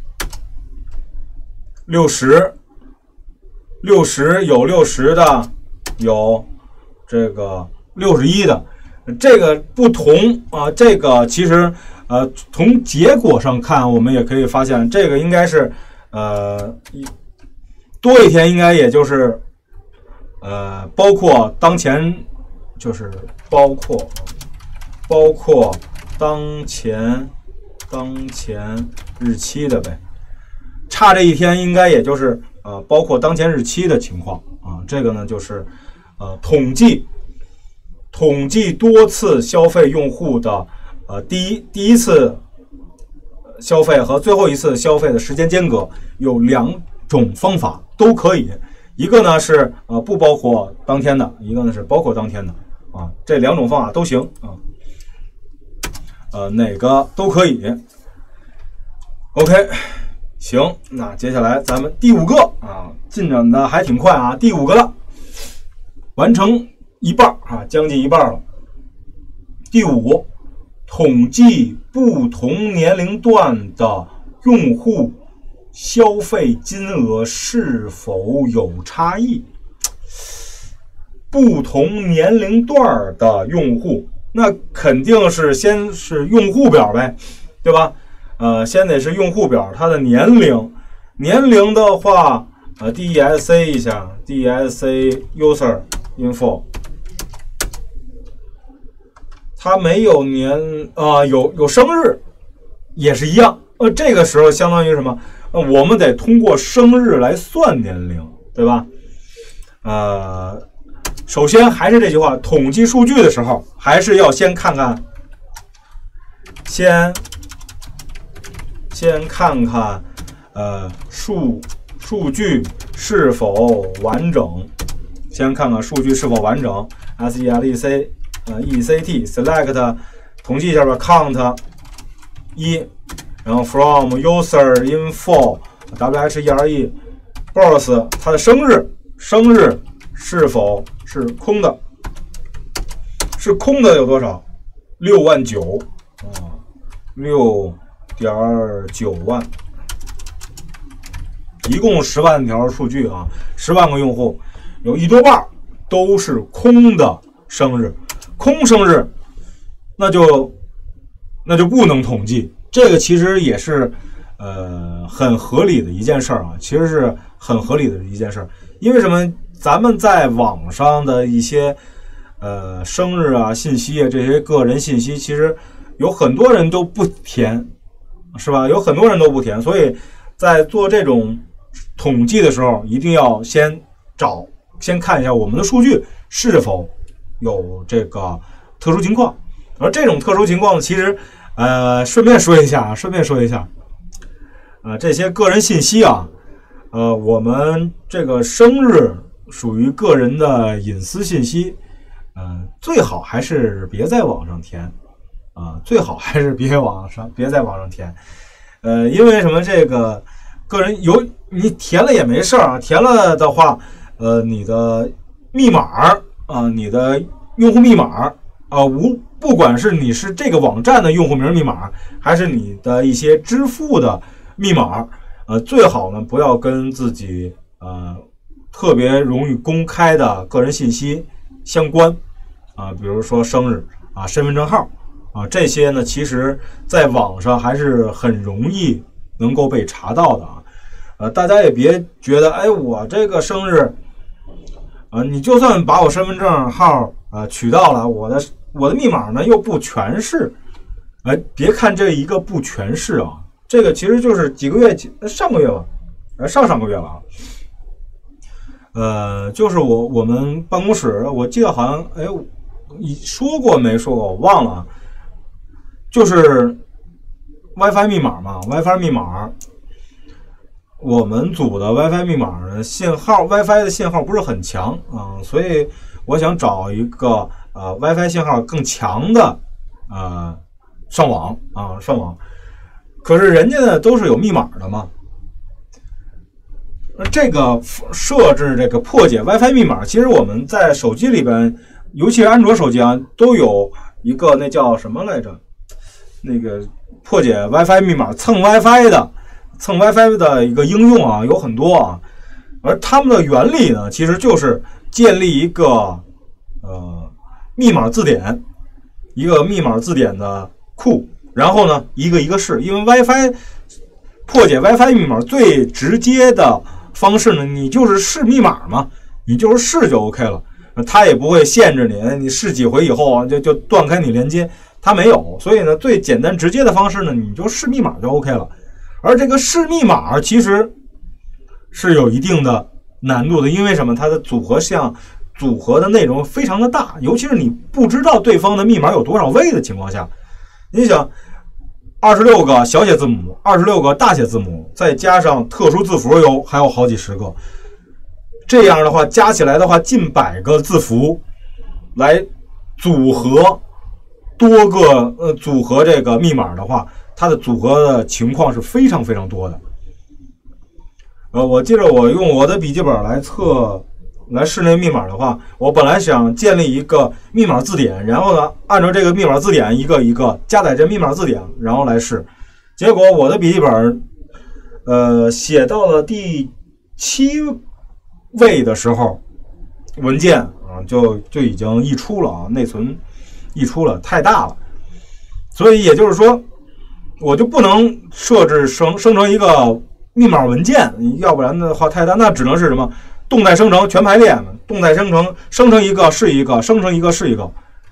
六十，六十有六十的，有这个六十一的。这个不同啊，这个其实呃，从结果上看，我们也可以发现，这个应该是呃多一天，应该也就是呃，包括当前，就是包括包括当前当前日期的呗，差这一天应该也就是呃，包括当前日期的情况啊，这个呢就是呃统计。统计多次消费用户的呃第一第一次消费和最后一次消费的时间间隔，有两种方法都可以，一个呢是呃不包括当天的，一个呢是包括当天的啊，这两种方法都行啊，呃哪个都可以。OK， 行，那接下来咱们第五个啊，进展的还挺快啊，第五个了，完成。一半啊，将近一半了。第五，统计不同年龄段的用户消费金额是否有差异。不同年龄段的用户，那肯定是先是用户表呗，对吧？呃，先得是用户表，它的年龄，年龄的话，呃 ，D E S C 一下 ，D E S C user info。他没有年啊、呃，有有生日，也是一样。呃，这个时候相当于什么？呃，我们得通过生日来算年龄，对吧？呃，首先还是这句话，统计数据的时候，还是要先看看，先先看看，呃，数数据是否完整，先看看数据是否完整 ，S E L E C。呃 ，E C T select 统计一下吧 ，count 一，然后 from user info W H E R E boss 它的生日生日是否是空的？是空的有多少？六万九啊，六点九万，一共十万条数据啊，十万个用户，有一多半都是空的生日。空生日，那就那就不能统计。这个其实也是呃很合理的一件事儿啊，其实是很合理的一件事儿。因为什么？咱们在网上的一些呃生日啊、信息啊这些个人信息，其实有很多人都不填，是吧？有很多人都不填，所以在做这种统计的时候，一定要先找先看一下我们的数据是否有这个特殊情况，而这种特殊情况呢，其实，呃，顺便说一下啊，顺便说一下，呃，这些个人信息啊，呃，我们这个生日属于个人的隐私信息，呃，最好还是别在网上填啊、呃，最好还是别网上别在网上填，呃，因为什么？这个个人有你填了也没事啊，填了的话，呃，你的密码。啊，你的用户密码啊，无不管是你是这个网站的用户名密码，还是你的一些支付的密码，呃，最好呢不要跟自己呃特别容易公开的个人信息相关啊，比如说生日啊、身份证号啊这些呢，其实在网上还是很容易能够被查到的啊。呃，大家也别觉得，哎，我这个生日。啊，你就算把我身份证号啊取到了，我的我的密码呢又不全是，哎，别看这一个不全是啊，这个其实就是几个月上个月吧，呃上上个月了啊，呃，就是我我们办公室，我记得好像哎，你说过没说过，我忘了，就是 WiFi 密码嘛 ，WiFi 密码。我们组的 WiFi 密码呢，信号 WiFi 的信号不是很强啊、呃，所以我想找一个呃 WiFi 信号更强的啊、 呃上网啊上网。可是人家呢都是有密码的嘛。这个设置这个破解 WiFi 密码，其实我们在手机里边，尤其是安卓手机啊，都有一个那叫什么来着？那个破解 WiFi 密码蹭 WiFi 的蹭 WiFi 的一个应用啊，有很多啊。而他们的原理呢，其实就是建立一个呃密码字典，一个密码字典的库，然后呢一个一个试。因为 WiFi 破解 WiFi 密码最直接的方式呢，你就是试密码嘛，你就是试就 OK 了，它也不会限制你，你试几回以后啊，就就断开你连接，它没有。所以呢，最简单直接的方式呢，你就试密码就 OK 了。而这个试密码其实是有一定的难度的，因为什么？它的组合项、组合的内容非常的大，尤其是你不知道对方的密码有多少位的情况下，你想。二十六个小写字母，二十六个大写字母，再加上特殊字符有还有好几十个，这样的话加起来的话近百个字符来组合多个呃组合这个密码的话，它的组合的情况是非常非常多的。呃，我记得我用我的笔记本来测来试那密码的话，我本来想建立一个密码字典，然后呢，按照这个密码字典一个一个加载这密码字典，然后来试。结果我的笔记本，呃，写到了第七位的时候，文件啊就就已经溢出了啊，内存溢出了，太大了。所以也就是说，我就不能设置生生成一个密码文件，要不然的话太大，那只能是什么？动态生成全排列，动态生成生成一个是一个，生成一个是一个，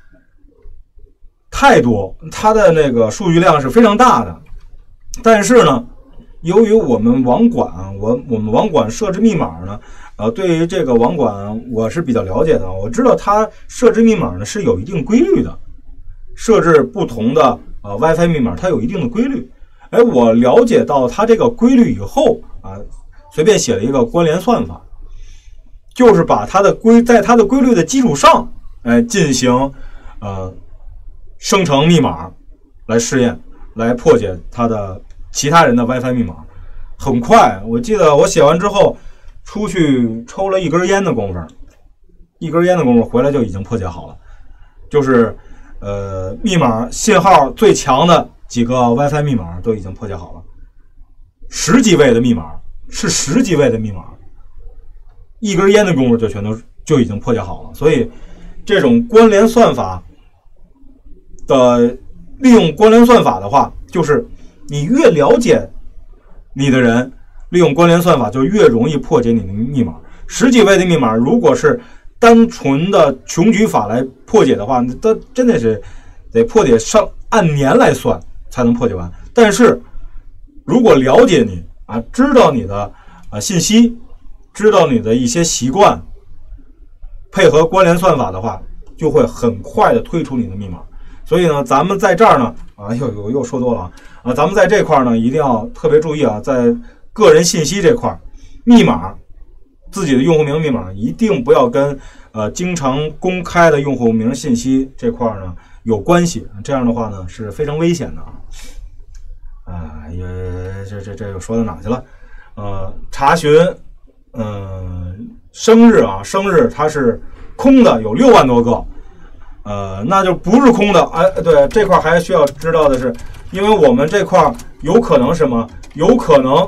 太多，它的那个数据量是非常大的。但是呢，由于我们网管，我我们网管设置密码呢，呃，对于这个网管我是比较了解的，我知道它设置密码呢是有一定规律的，设置不同的呃 WiFi 密码它有一定的规律。哎，我了解到它这个规律以后啊，随便写了一个关联算法。就是把它的规，在它的规律的基础上，哎，进行呃生成密码来试验，来破解它的其他人的 WiFi 密码。很快，我记得我写完之后，出去抽了一根烟的功夫，一根烟的功夫回来就已经破解好了。就是呃密码信号最强的几个 WiFi 密码都已经破解好了，十几位的密码是十几位的密码。一根烟的功夫就全都就已经破解好了。所以这种关联算法的利用关联算法的话，就是你越了解你的人，利用关联算法就越容易破解你的密码。十几位的密码如果是单纯的穷举法来破解的话，那真的是得破解上按年来算才能破解完。但是如果了解你啊，知道你的啊信息，知道你的一些习惯，配合关联算法的话，就会很快的推出你的密码。所以呢，咱们在这儿呢，啊，又又又说多了啊，啊，咱们在这块呢一定要特别注意啊，在个人信息这块，密码，自己的用户名密码一定不要跟呃经常公开的用户名信息这块呢有关系，这样的话呢是非常危险的啊。啊，也这这这又说到哪去了？呃，查询。嗯、呃，生日啊，生日它是空的，有六万多个，呃，那就不是空的。哎，对，这块还需要知道的是，因为我们这块有可能什么？有可能，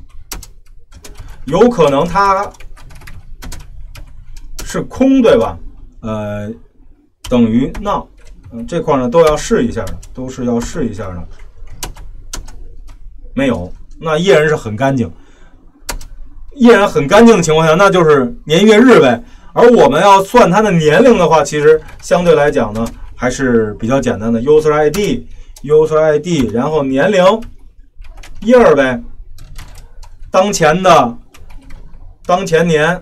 有可能它是空，对吧？呃，等于 none， 嗯，这块呢都要试一下的，都是要试一下的。没有，那依然是很干净。依然很干净的情况下，那就是年月日呗。而我们要算它的年龄的话，其实相对来讲呢，还是比较简单的 user I D、user I D， 然后年龄 year 呗，当前的当前年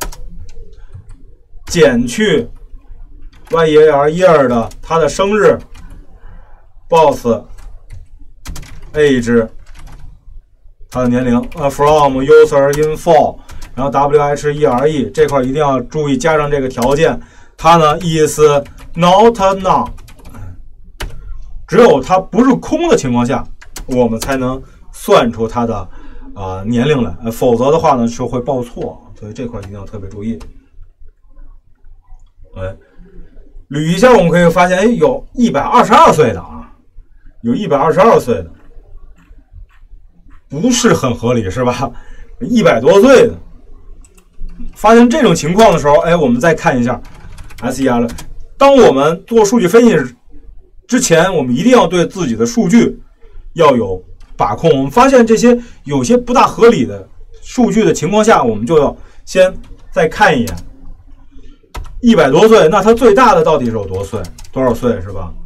减去 year year 的他的生日 boss age。它的年龄啊 ，from user info， 然后 where 这块一定要注意加上这个条件，它呢 is not none， 只有它不是空的情况下，我们才能算出它的啊、呃、年龄来，呃，否则的话呢是会报错，所以这块一定要特别注意。哎，捋一下，我们可以发现，哎，有一百二十二岁的啊，有一百二十二岁的，不是很合理，是吧？一百多岁的，发现这种情况的时候，哎，我们再看一下 S E R。当我们做数据分析之前，我们一定要对自己的数据要有把控。我们发现这些有些不大合理的数据的情况下，我们就要先再看一眼。一百多岁，那他最大的到底是有多岁？多少岁是吧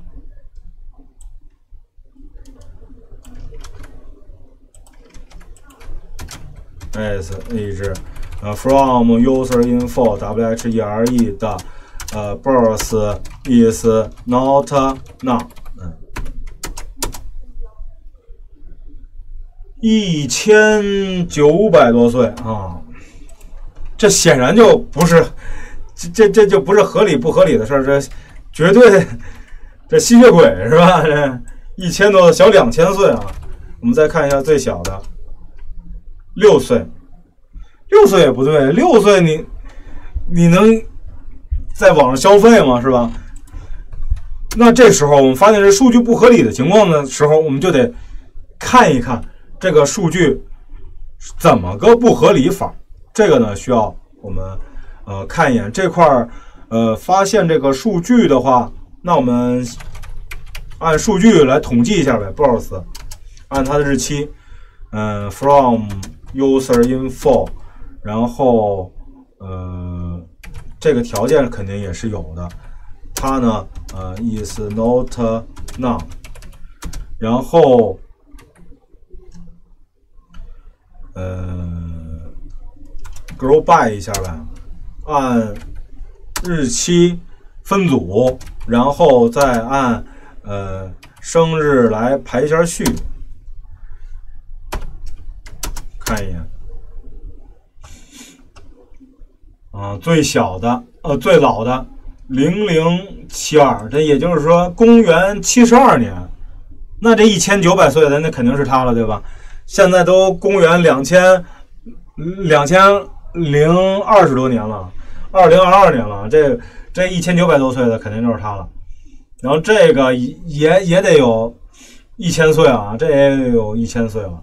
？S age， 呃 ，from user info W H E R E 的呃 birth is not none， 嗯，一千九百多岁啊，这显然就不是。这这这就不是合理不合理的事儿，这绝对这吸血鬼是吧？这一千多小两千岁啊！我们再看一下最小的六岁，六岁也不对，六岁你你能在网上消费吗？是吧？那这时候我们发现这数据不合理的情况的时候，我们就得看一看这个数据怎么个不合理法。这个呢，需要我们。呃，看一眼这块儿，呃，发现这个数据的话，那我们按数据来统计一下呗 ，birth， 按它的日期，嗯 ，from user info， 然后呃，这个条件肯定也是有的，它呢，呃 ，is not none， 然后，呃 ，grow by 一下呗。按日期分组，然后再按呃生日来排一下序，看一眼啊，最小的呃最老的零零七二，这也就是说公元七十二年，那这一千九百岁的那肯定是他了，对吧？现在都公元两千两千。零二十多年了，二零二二年了，这这一千九百多岁的肯定就是他了。然后这个也也得有一千岁啊，这也得有一千岁了。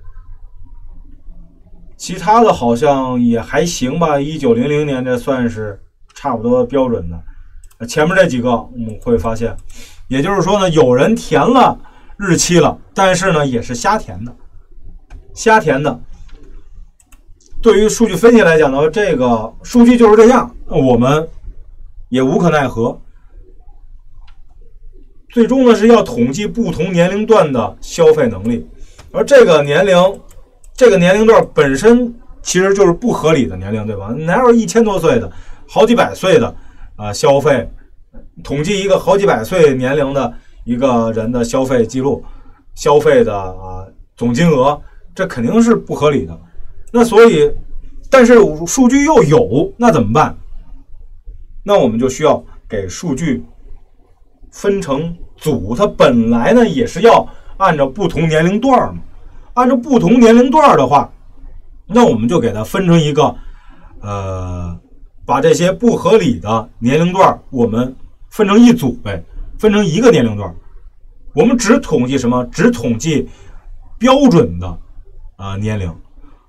其他的好像也还行吧，一九零零年这算是差不多标准的。前面这几个我们会发现，也就是说呢，有人填了日期了，但是呢也是瞎填的，瞎填的。对于数据分析来讲呢，这个数据就是这样，我们也无可奈何。最终呢是要统计不同年龄段的消费能力，而这个年龄，这个年龄段本身其实就是不合理的年龄，对吧？哪有一千多岁的、好几百岁的啊、呃、消费？统计一个好几百岁年龄的一个人的消费记录、消费的啊、呃、总金额，这肯定是不合理的。那所以，但是数据又有，那怎么办？那我们就需要给数据分成组，它本来呢也是要按照不同年龄段嘛。按照不同年龄段的话，那我们就给它分成一个，呃，把这些不合理的年龄段我们分成一组呗，分成一个年龄段。我们只统计什么？只统计标准的啊、呃、年龄。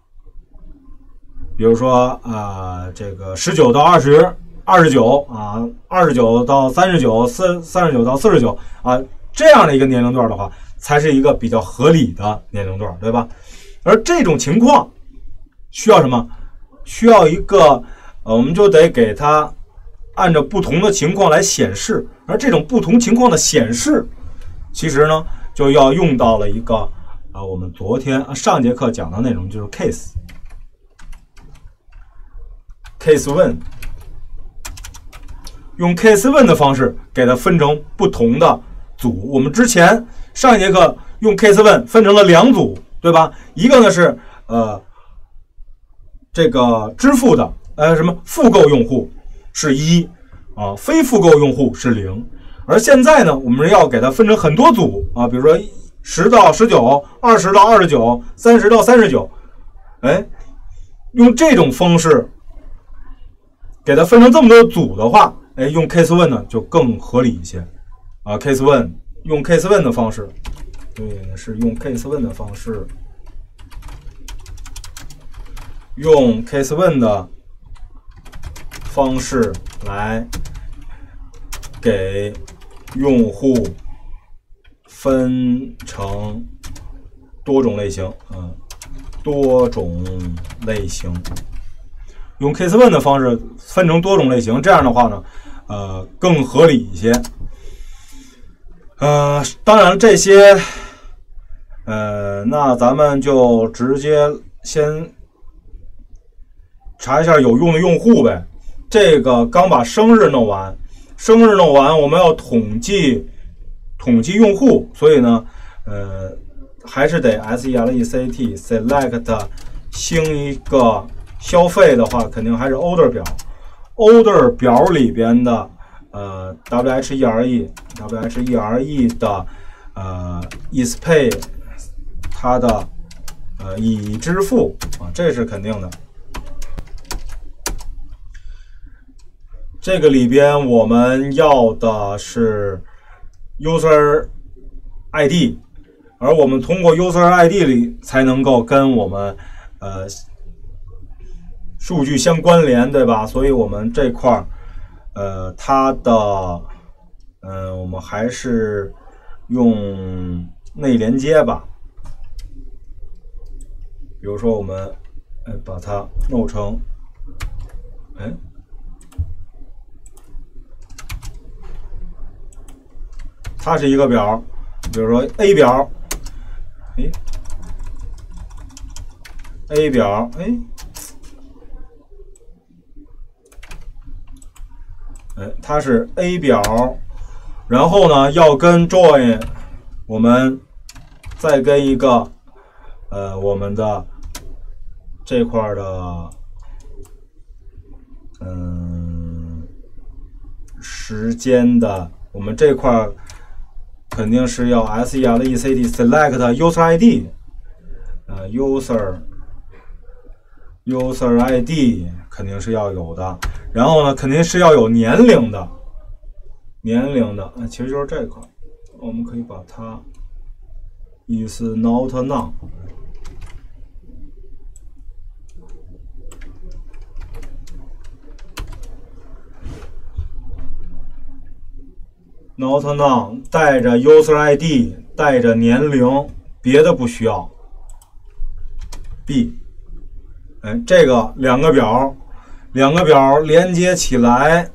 比如说啊、呃，这个十九到二十，二十九啊，二十九到三十九，四三十九到四十九啊，这样的一个年龄段的话，才是一个比较合理的年龄段，对吧？而这种情况需要什么？需要一个，呃，我们就得给它按照不同的情况来显示，而这种不同情况的显示，其实呢，就要用到了一个啊、呃，我们昨天上节课讲的内容，就是 case。case one， 用 case one 的方式给它分成不同的组。我们之前上一节课用 case one 分成了两组，对吧？一个呢是呃这个支付的呃什么复购用户是一啊，非复购用户是零。 而现在呢，我们要给它分成很多组啊，比如说十到十九、二十到二十九、三十到三十九，哎，用这种方式给它分成这么多组的话，哎，用 case one 呢就更合理一些啊。case one 用 case one 的方式，对，是用 case one 的方式，用 case one 的方式来给用户分成多种类型，嗯，多种类型。用 case one 的方式分成多种类型，这样的话呢，呃，更合理一些。呃，当然这些，呃，那咱们就直接先查一下有用的用户呗。这个刚把生日弄完，生日弄完，我们要统计统计用户，所以呢，呃，还是得 select select 兴一个。消费的话，肯定还是 order 表 ，order 表里边的呃 WHERE WHERE 的呃 isPay 它的呃已支付啊，这是肯定的。这个里边我们要的是 user I D， 而我们通过 user I D 里才能够跟我们呃。数据相关联，对吧？所以我们这块儿，呃，它的，嗯、呃，我们还是用内连接吧。比如说，我们，哎，把它弄成，哎，它是一个表，比如说 A 表，哎 ，A 表，哎。它是 A 表，然后呢要跟 join 我们再跟一个呃我们的这块的嗯时间的，我们这块肯定是要 select select user I D， 呃 user user I D 肯定是要有的。然后呢，肯定是要有年龄的，年龄的，其实就是这块，我们可以把它 is not none， not none 带着 user I D， 带着年龄，别的不需要。B， 哎，这个两个表。两个表连接起来，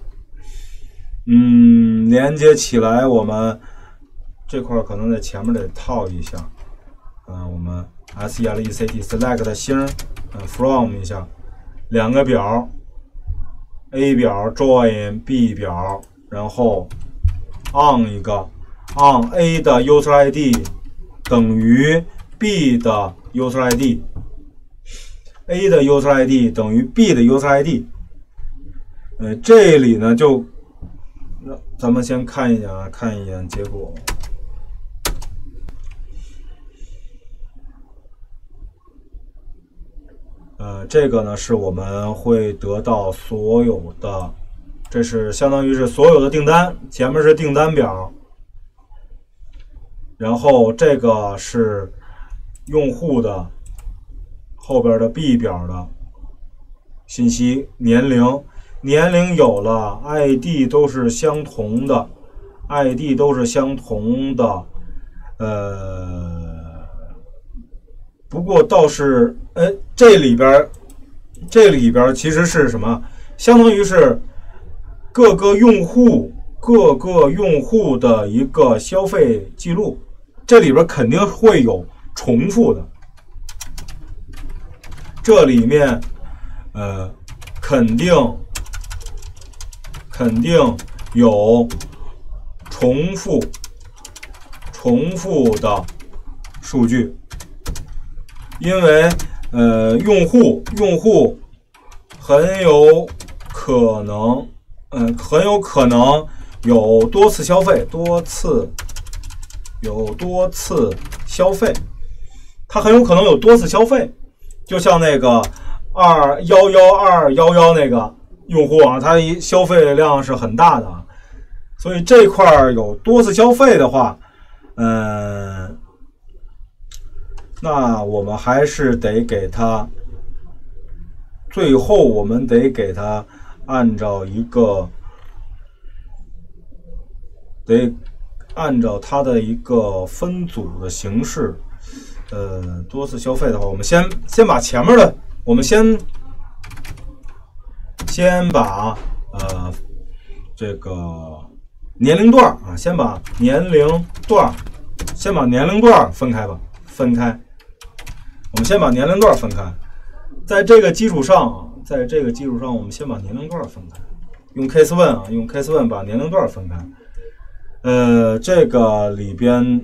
嗯，连接起来，我们这块可能在前面得套一下，嗯、呃，我们 select select 星，嗯 from 一下，两个表 ，A 表 join B 表，然后 on 一个 on A 的 user I D 等于 B 的 user I D。A 的 user I D 等于 B 的 user I D， 呃，这里呢就，咱们先看一眼啊，看一眼结果。呃，这个呢是我们会得到所有的，这是相当于是所有的订单，前面是订单表，然后这个是用户的。后边的 B 表的信息，年龄，年龄有了 ，I D 都是相同的 ，I D 都是相同的，呃，不过倒是，哎，这里边，这里边其实是什么？相当于是各个用户各个用户的一个消费记录，这里边肯定会有重复的。这里面，呃，肯定肯定有重复重复的数据，因为呃，用户用户很有可能，嗯、呃，很有可能有多次消费，多次有多次消费，它很有可能有多次消费，就像那个二幺幺二幺幺那个用户啊，它一消费量是很大的啊，所以这块有多次消费的话，嗯，那我们还是得给它，最后我们得给它按照一个。得按照它的一个分组的形式，呃，多次消费的话，我们先先把前面的，我们先先把呃这个年龄段啊，先把年龄段，先把年龄段分开吧，分开。我们先把年龄段分开，在这个基础上，在这个基础上，我们先把年龄段分开，用 case one 啊，用 case one 把年龄段分开。呃，这个里边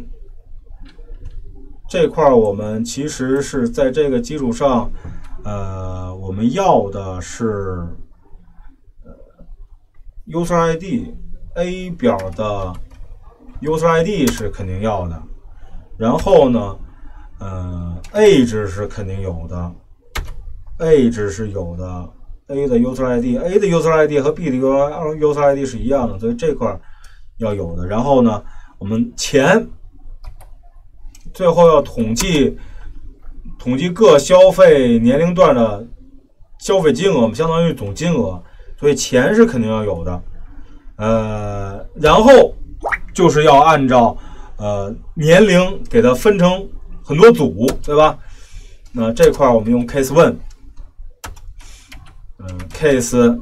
这块我们其实是在这个基础上，呃，我们要的是呃 user I D A 表的 user I D 是肯定要的，然后呢，呃 age 是肯定有的 ，age 是有的 ，A 的 user I D，A 的 user I D 和 B 的 user I D 是一样的，所以这块要有的。然后呢，我们钱最后要统计统计各消费年龄段的消费金额，我们相当于总金额，所以钱是肯定要有的。呃，然后就是要按照呃年龄给它分成很多组，对吧？那这块我们用 case one， 嗯 ，case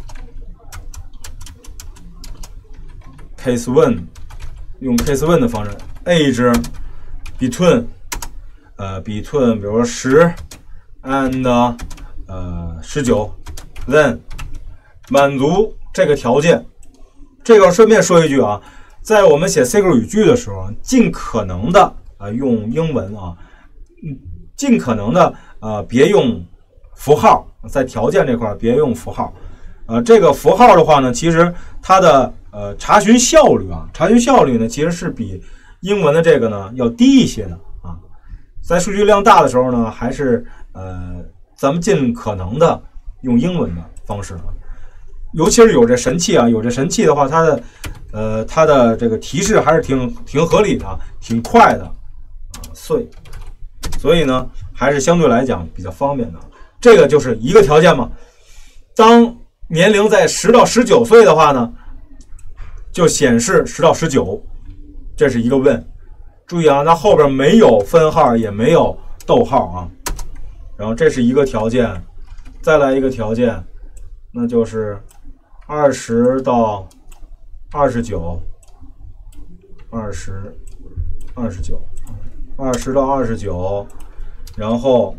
case one， 用 case one 的方式 ，age between， 呃 between， 比如说十 and 呃十九 ，then 满足这个条件。这个顺便说一句啊，在我们写 S Q L 语句的时候，尽可能的啊、呃、用英文啊，尽可能的呃别用符号，在条件这块别用符号。呃，这个符号的话呢，其实它的呃查询效率啊，查询效率呢其实是比英文的这个呢要低一些的啊。在数据量大的时候呢，还是呃咱们尽可能的用英文的方式。尤其是有这神器啊，有这神器的话，它的呃它的这个提示还是挺挺合理的，挺快的啊，碎，所以呢还是相对来讲比较方便的。这个就是一个条件嘛。当年龄在十到十九岁的话呢，就显示十到十九，这是一个问。注意啊，它后边没有分号，也没有逗号啊。然后这是一个条件，再来一个条件，那就是二十到二十九，二十，二十九，二十到二十九，然后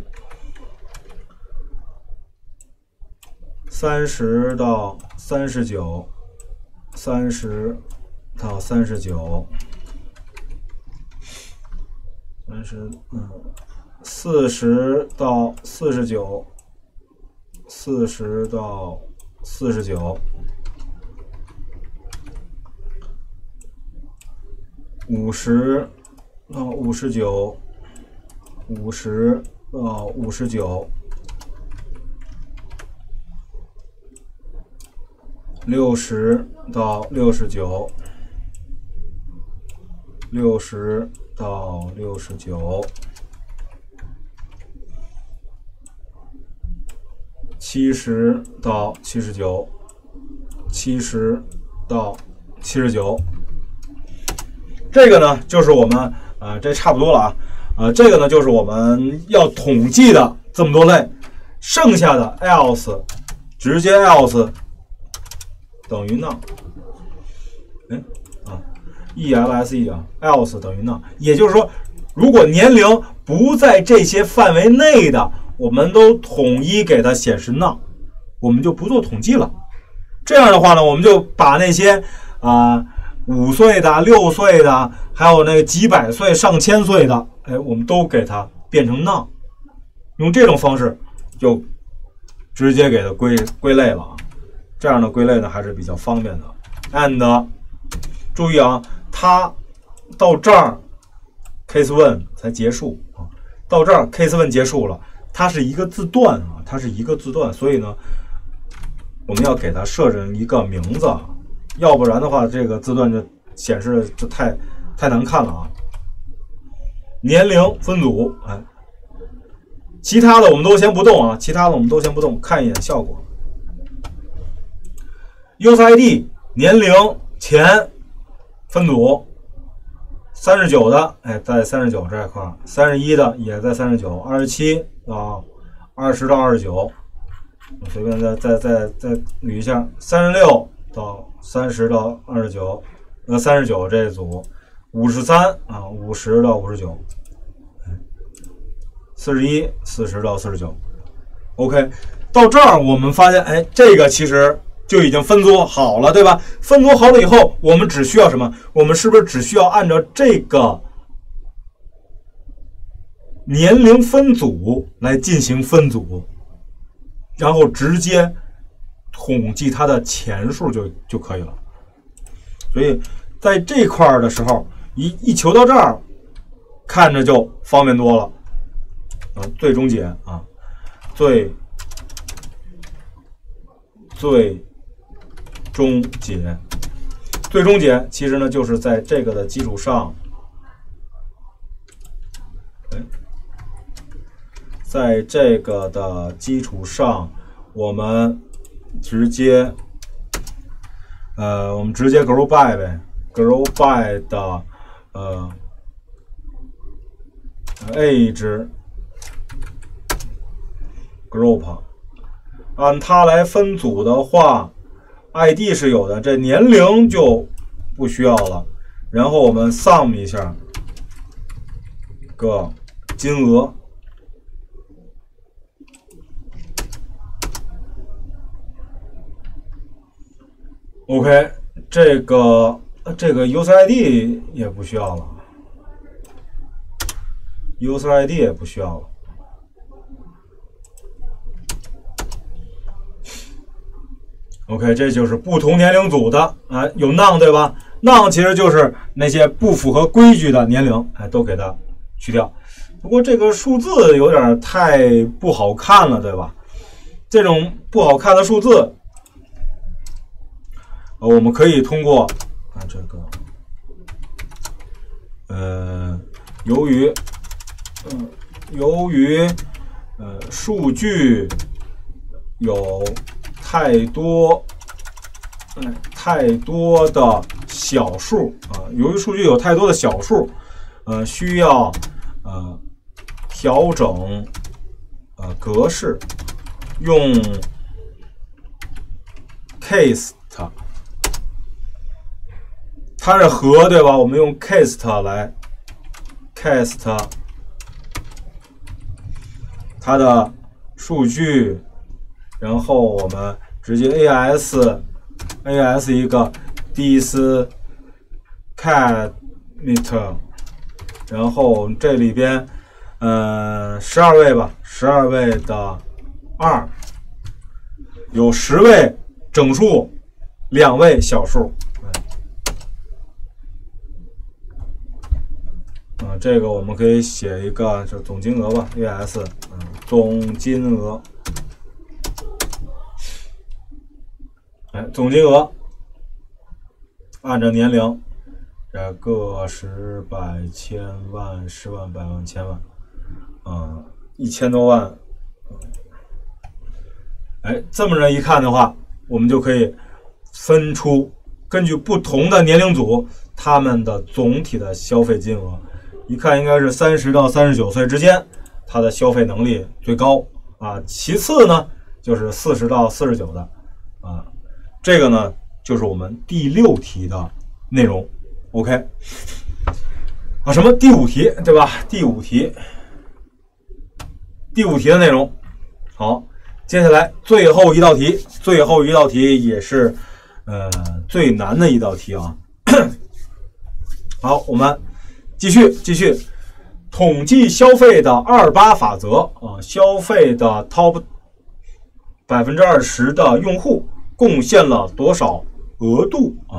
三十到三十九，三十到三十九，三十，嗯，四十到四十九，四十到四十九，五十到五十九，五十到五十九，六十到六十九，六十到六十九，七十到七十九，七十到七十九。这个呢，就是我们呃，这差不多了啊。呃，这个呢，就是我们要统计的这么多类，剩下的 else 直接 else 等于 none， 哎啊 ，else 啊 ，else 等于 none， 也就是说，如果年龄不在这些范围内的，我们都统一给它显示 none， 我们就不做统计了。这样的话呢，我们就把那些啊。呃五岁的、六岁的，还有那个几百岁、上千岁的，哎，我们都给它变成 none， 用这种方式就直接给它归归类了啊。这样的归类呢还是比较方便的。and 注意啊，它到这儿 case one 才结束啊，到这儿 case one 结束了，它是一个字段啊，它是一个字段，所以呢，我们要给它设置一个名字，要不然的话，这个字段就显示就太太难看了啊。年龄分组，哎，其他的我们都先不动啊，其他的我们都先不动，看一眼效果。user I D 年龄前分组，三十九的，哎，在三十九这一块，三十一的也在三十九，二十七啊，二十到二十九，我随便再再再再捋一下，三十六到三十到二十九，那三十九这一组，五十三啊，五十到五十九，四十一，四十到四十九 ，OK， 到这儿我们发现，哎，这个其实就已经分组好了，对吧？分组好了以后，我们只需要什么？我们是不是只需要按照这个年龄分组来进行分组，然后直接统计它的钱数就就可以了。所以在这块的时候，一一求到这儿，看着就方便多了。啊，最终解啊，最最终解，最终解其实呢就是在这个的基础上，在这个的基础上，我们直接，呃，我们直接 group by 呗 ，group by 的呃 age group， 按它来分组的话 ，I D 是有的，这年龄就不需要了。然后我们 sum 一下个金额。OK， 这个这个 user I D 也不需要了 ，user I D 也不需要了。OK， 这就是不同年龄组的啊，有 none 对吧 ？none 其实就是那些不符合规矩的年龄，哎，都给它去掉。不过这个数字有点太不好看了，对吧？这种不好看的数字，呃，我们可以通过啊这个，呃，由于，嗯、呃，由于呃数据有太多，嗯，太多的小数啊，由于数据有太多的小数，呃，需要呃调整呃格式，用 cast， 它是和对吧？我们用 cast 来 cast 它的数据。然后我们直接 as as 一个 disconnect， 然后这里边呃十二位吧，十二位的二，有十位整数，两位小数。啊，这个我们可以写一个就总金额吧 ，as 嗯总金额。哎，总金额按照年龄，这个十百千万十万百万千万，啊、嗯，一千多万。哎，这么着一看的话，我们就可以分出根据不同的年龄组，他们的总体的消费金额。一看应该是三十到三十九岁之间，他的消费能力最高啊。其次呢，就是四十到四十九的啊。这个呢，就是我们第六题的内容 ，OK， 啊，什么第五题对吧？第五题，第五题的内容，好，接下来最后一道题，最后一道题也是呃最难的一道题啊。好，我们继续继续统计消费的二八法则啊，消费的 top 百分之二十的用户贡献了多少额度啊？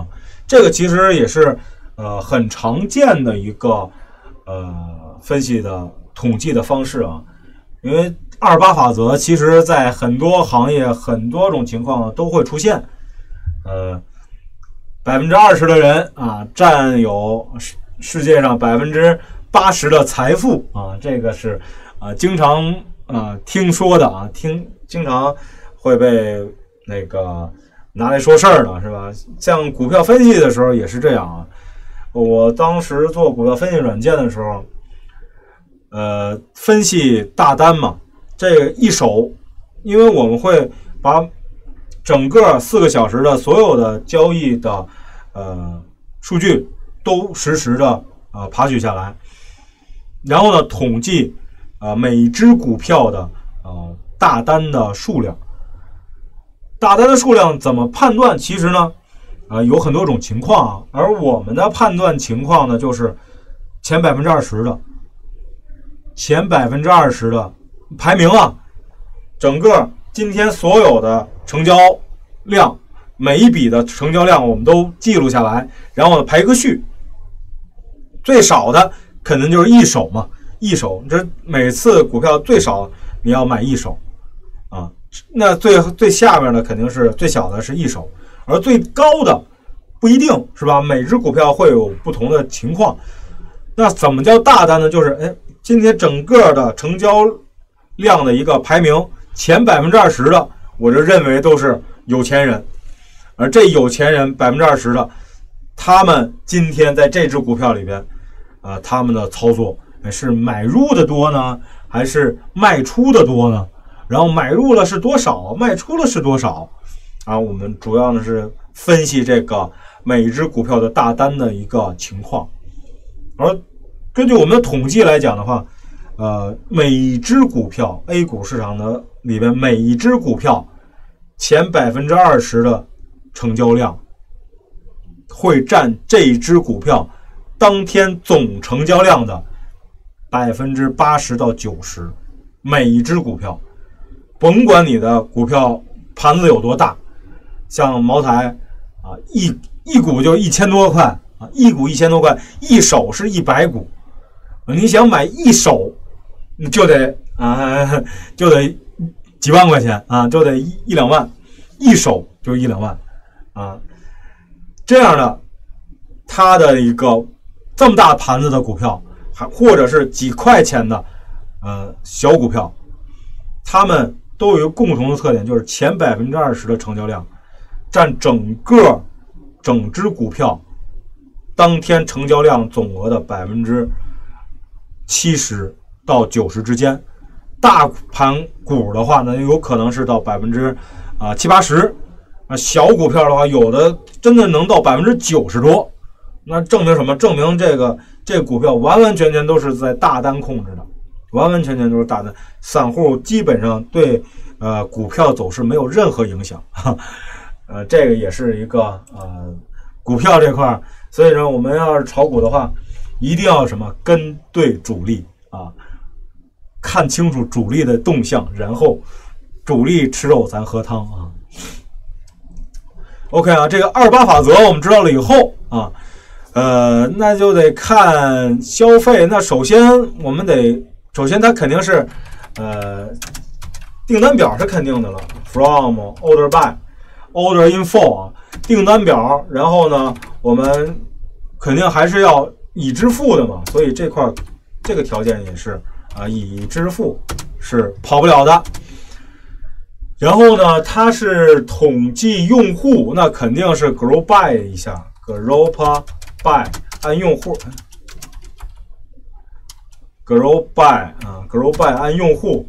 这个其实也是呃很常见的一个呃分析的统计的方式啊，因为二十八法则其实在很多行业很多种情况都会出现，呃，百分之二十的人啊占有世界上百分之八十的财富啊，这个是啊、呃、经常啊、呃、听说的啊，听经常会被那个拿来说事儿的是吧？像股票分析的时候也是这样啊。我当时做股票分析软件的时候，呃，分析大单嘛，这个一手，因为我们会把整个四个小时的所有的交易的呃数据都实时的呃爬取下来，然后呢统计呃每只股票的呃大单的数量。大单的数量怎么判断？其实呢，呃，有很多种情况啊。而我们的判断情况呢，就是前百分之二十的，前百分之二十的排名啊，整个今天所有的成交量，每一笔的成交量我们都记录下来，然后呢排个序。最少的肯定就是一手嘛，一手，这每次股票最少你要买一手啊。那最最下面的肯定是最小的是一手，而最高的不一定是吧？每只股票会有不同的情况。那怎么叫大单呢？就是哎，今天整个的成交量的一个排名前百分之二十的，我就认为都是有钱人，而这有钱人百分之二十的，他们今天在这只股票里边，啊、呃，他们的操作是买入的多呢，还是卖出的多呢？然后买入了是多少，卖出了是多少啊？我们主要呢是分析这个每只股票的大单的一个情况。而根据我们的统计来讲的话，呃，每只股票 A 股市场的里边每一只股票前百分之二十的成交量会占这一只股票当天总成交量的百分之八十到九十，每一只股票。甭管你的股票盘子有多大，像茅台啊，一一股就一千多块啊，一股一千多块，一手是一百股，你想买一手，你就得啊，就得几万块钱啊，就得一一两万，一手就一两万啊，这样的，它的一个这么大盘子的股票，还或者是几块钱的呃小股票，他们都有一个共同的特点，就是前百分之二十的成交量占整个整只股票当天成交量总额的百分之七十到九十之间。大盘股的话呢，有可能是到百分之啊七八十啊，小股票的话，有的真的能到百分之九十多。那证明什么？证明这个这个股票完完全全都是在大单控制的。完完全全都是大单，散户基本上对呃股票走势没有任何影响，呃，这个也是一个呃股票这块，所以说我们要是炒股的话，一定要什么跟对主力啊，看清楚主力的动向，然后主力吃肉咱喝汤啊。OK 啊，这个二八法则我们知道了以后啊，呃，那就得看消费。那首先我们得。首先，它肯定是，呃，订单表是肯定的了 ，from order by order info 啊，订单表。然后呢，我们肯定还是要已支付的嘛，所以这块这个条件也是啊、呃，已支付是跑不了的。然后呢，它是统计用户，那肯定是 group by 一下 ，group by 按用户。group by 啊 ，group by 按用户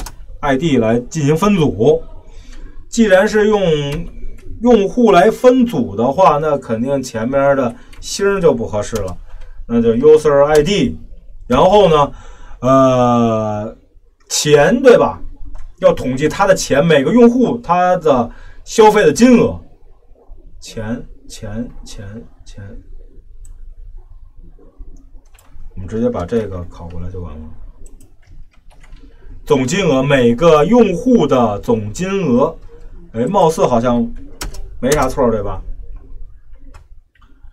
I D 来进行分组。既然是用用户来分组的话，那肯定前面的星就不合适了，那就 user I D。然后呢，呃，钱对吧？要统计他的钱，每个用户他的消费的金额，钱钱钱钱。我们直接把这个拷过来就完了。总金额，每个用户的总金额，哎，貌似好像没啥错，对吧？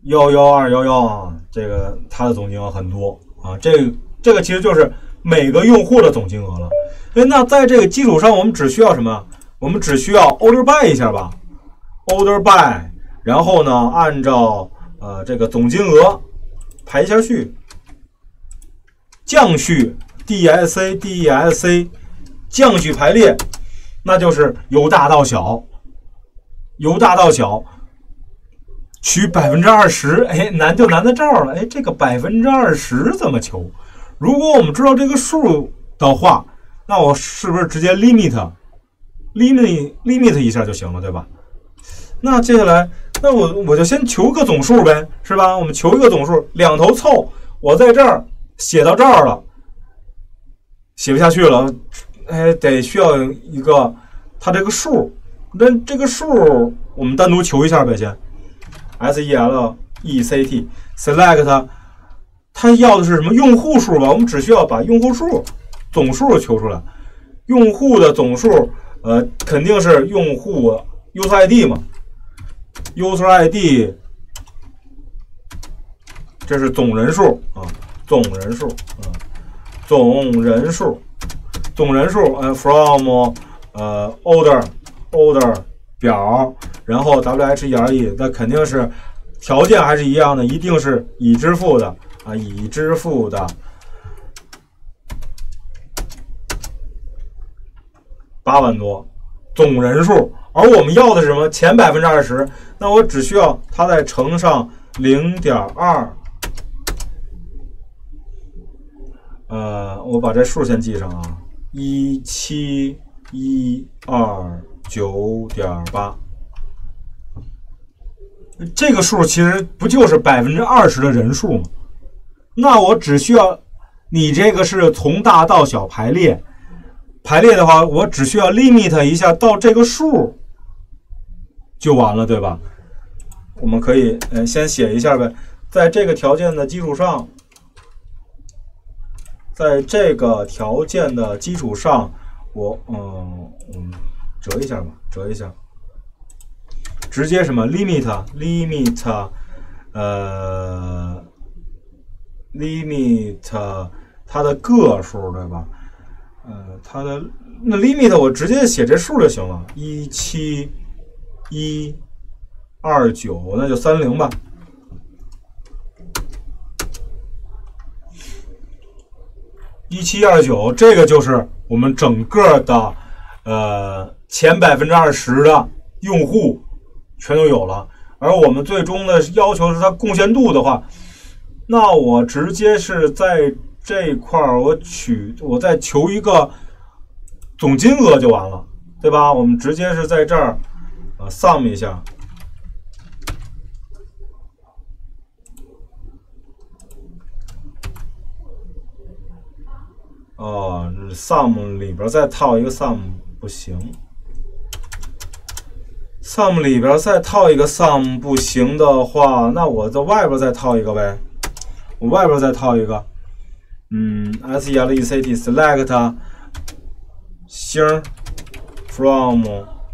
幺幺二幺幺啊，这个它的总金额很多啊，这个这个其实就是每个用户的总金额了。哎，那在这个基础上，我们只需要什么？我们只需要 order by 一下吧 ，order by， 然后呢，按照呃这个总金额排一下序，降序 D S A D S A 降序排列，那就是由大到小，由大到小。取百分之二十，哎，难就难在这儿了。哎，这个百分之二十怎么求？如果我们知道这个数的话，那我是不是直接 limit limit limit 一下就行了，对吧？那接下来，那我我就先求个总数呗，是吧？我们求一个总数，两头凑。我在这儿写到这儿了，写不下去了，哎，得需要一个它这个数。那这个数我们单独求一下呗，先。S E L E C T select 它要的是什么用户数吧？我们只需要把用户数总数求出来。用户的总数，呃，肯定是用户 user I D 嘛 ，user I D 这是总人数啊，总人数啊，总人数，总人数，呃 ，from 呃 order order 表。然后 W H E R E 那肯定是条件还是一样的，一定是已支付的啊，已支付的八万多总人数，而我们要的是什么？前百分之二十，那我只需要它再乘上零点二，呃，我把这数先记上啊，一七一二九点八。这个数其实不就是百分之二十的人数吗？那我只需要你这个是从大到小排列，排列的话，我只需要 limit 一下到这个数就完了，对吧？我们可以呃先写一下呗，在这个条件的基础上，在这个条件的基础上，我嗯嗯折一下吧，折一下。直接什么 limit limit 呃 limit 它的个数，对吧？呃，它的那 limit 我直接写这数就行了，一七一二九，那就三零吧。一七二九，这个就是我们整个的呃前百分之二十的用户。全都有了，而我们最终的要求是它贡献度的话，那我直接是在这块儿我取我再求一个总金额就完了，对吧？我们直接是在这儿啊 sum 一下，哦 ，sum 里边再套一个 sum 不行。sum 里边再套一个 sum 不行的话，那我在外边再套一个呗。我外边再套一个，嗯 ，S E L E C T select 星 from，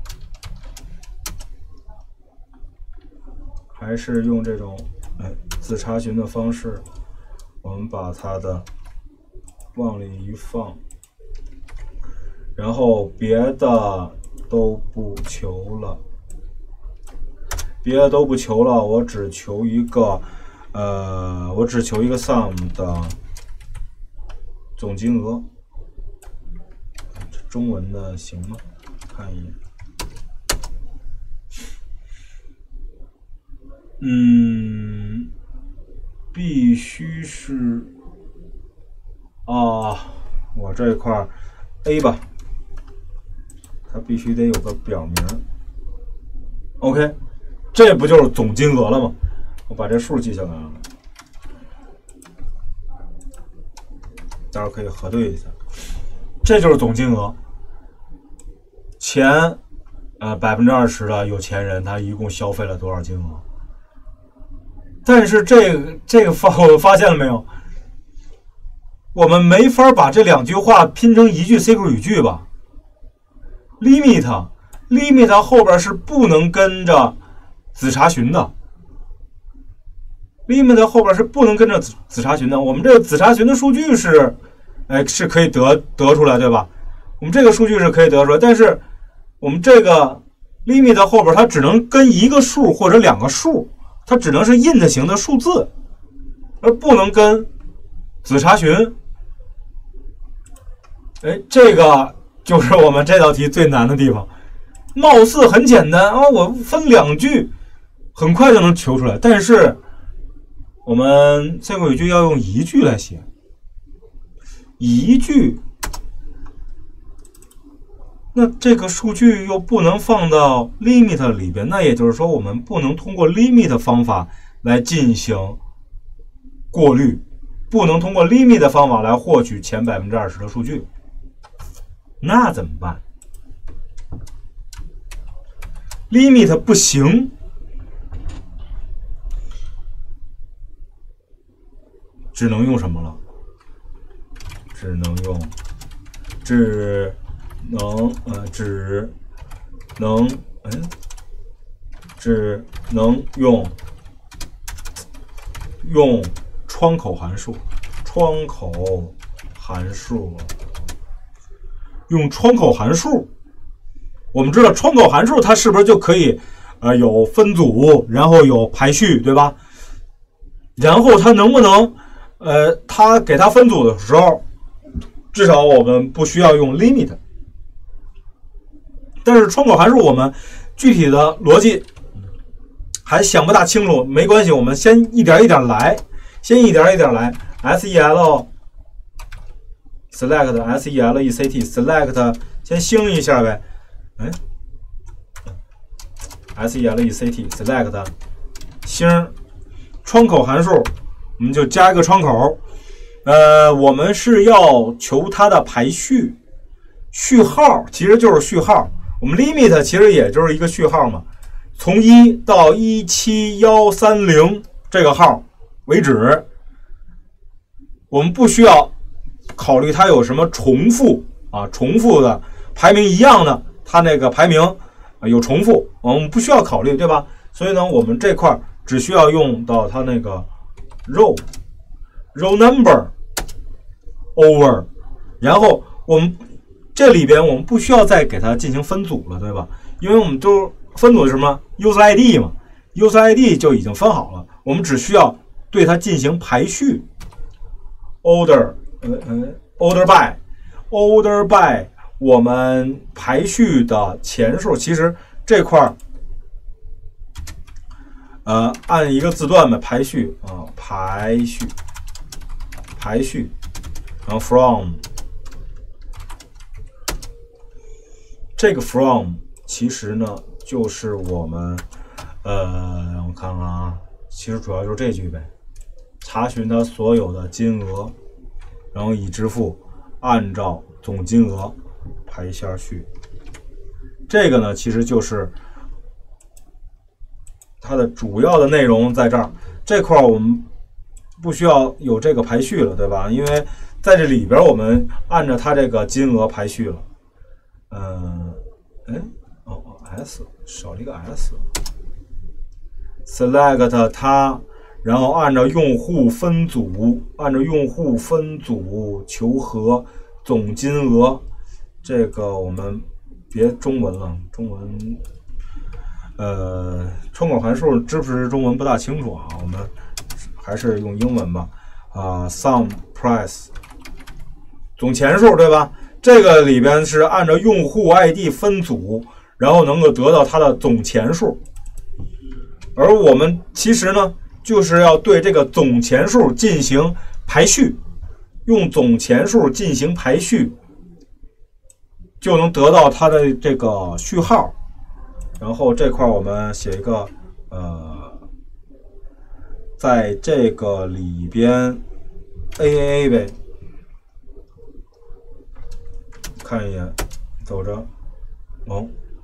还是用这种哎自查询的方式，我们把它的往里一放，然后别的都不求了。别的都不求了，我只求一个，呃，我只求一个 sum 的总金额。这中文的行吗？看一眼。嗯，必须是啊，我这一块 A 吧，它必须得有个表名。OK。这不就是总金额了吗？我把这数记下来了，大家可以核对一下。这就是总金额。前呃百分之二十的有钱人，他一共消费了多少金额？但是这个这个发我发现了没有？我们没法把这两句话拼成一句 C Q 语句吧 ？limit limit 后边是不能跟着子查询的， limit 后边是不能跟着子子查询的。我们这个子查询的数据是，哎，是可以得得出来，对吧？我们这个数据是可以得出来，但是我们这个 limit 后边它只能跟一个数或者两个数，它只能是 int 型的数字，而不能跟子查询。哎，这个就是我们这道题最难的地方。貌似很简单啊，我分两句，很快就能求出来。但是我们 C 国语句要用一句来写，一句，那这个数据又不能放到 limit 里边，那也就是说，我们不能通过 limit 方法来进行过滤，不能通过 limit 方法来获取前 百分之二十 的数据，那怎么办？limit 不行，只能用什么了？只能用，只能呃，只能嗯，只能用用窗口函数，窗口函数，用窗口函数。我们知道窗口函数它是不是就可以呃有分组，然后有排序，对吧？然后它能不能呃它给它分组的时候，至少我们不需要用 limit。但是窗口函数我们具体的逻辑还想不大清楚，没关系，我们先一点一点来，先一点一点来。sel select select select 先兴一下呗。哎 ，select select 星窗口函数，我们就加一个窗口。呃，我们是要求它的排序序号，其实就是序号。我们 limit 其实也就是一个序号嘛，从一到一七一三零这个号为止，我们不需要考虑它有什么重复啊，重复的排名一样的。它那个排名啊有重复，我们不需要考虑，对吧？所以呢，我们这块只需要用到它那个 row row number over， 然后我们这里边我们不需要再给它进行分组了，对吧？因为我们都分组是什么 user I D 嘛 ，user I D 就已经分好了，我们只需要对它进行排序 order 呃呃 order by order by。我们排序的前数，其实这块呃按一个字段的排序啊、呃，排序排序，然后 from 这个 from 其实呢就是我们呃让我看看啊，其实主要就是这句呗，查询它所有的金额，然后已支付按照总金额排下序，这个呢，其实就是它的主要的内容在这儿。这块我们不需要有这个排序了，对吧？因为在这里边我们按照它这个金额排序了。嗯，哎，哦 ，s 少了一个 s。select 它，然后按照用户分组，按照用户分组求和总金额。这个我们别中文了，中文，呃，窗口函数支不支持中文不大清楚啊，我们还是用英文吧。啊、呃、，sum price 总钱数，对吧？这个里边是按照用户 I D 分组，然后能够得到它的总钱数。而我们其实呢，就是要对这个总钱数进行排序，用总钱数进行排序。就能得到它的这个序号，然后这块我们写一个呃，在这个里边 A A A 呗，看一眼，走着，哦，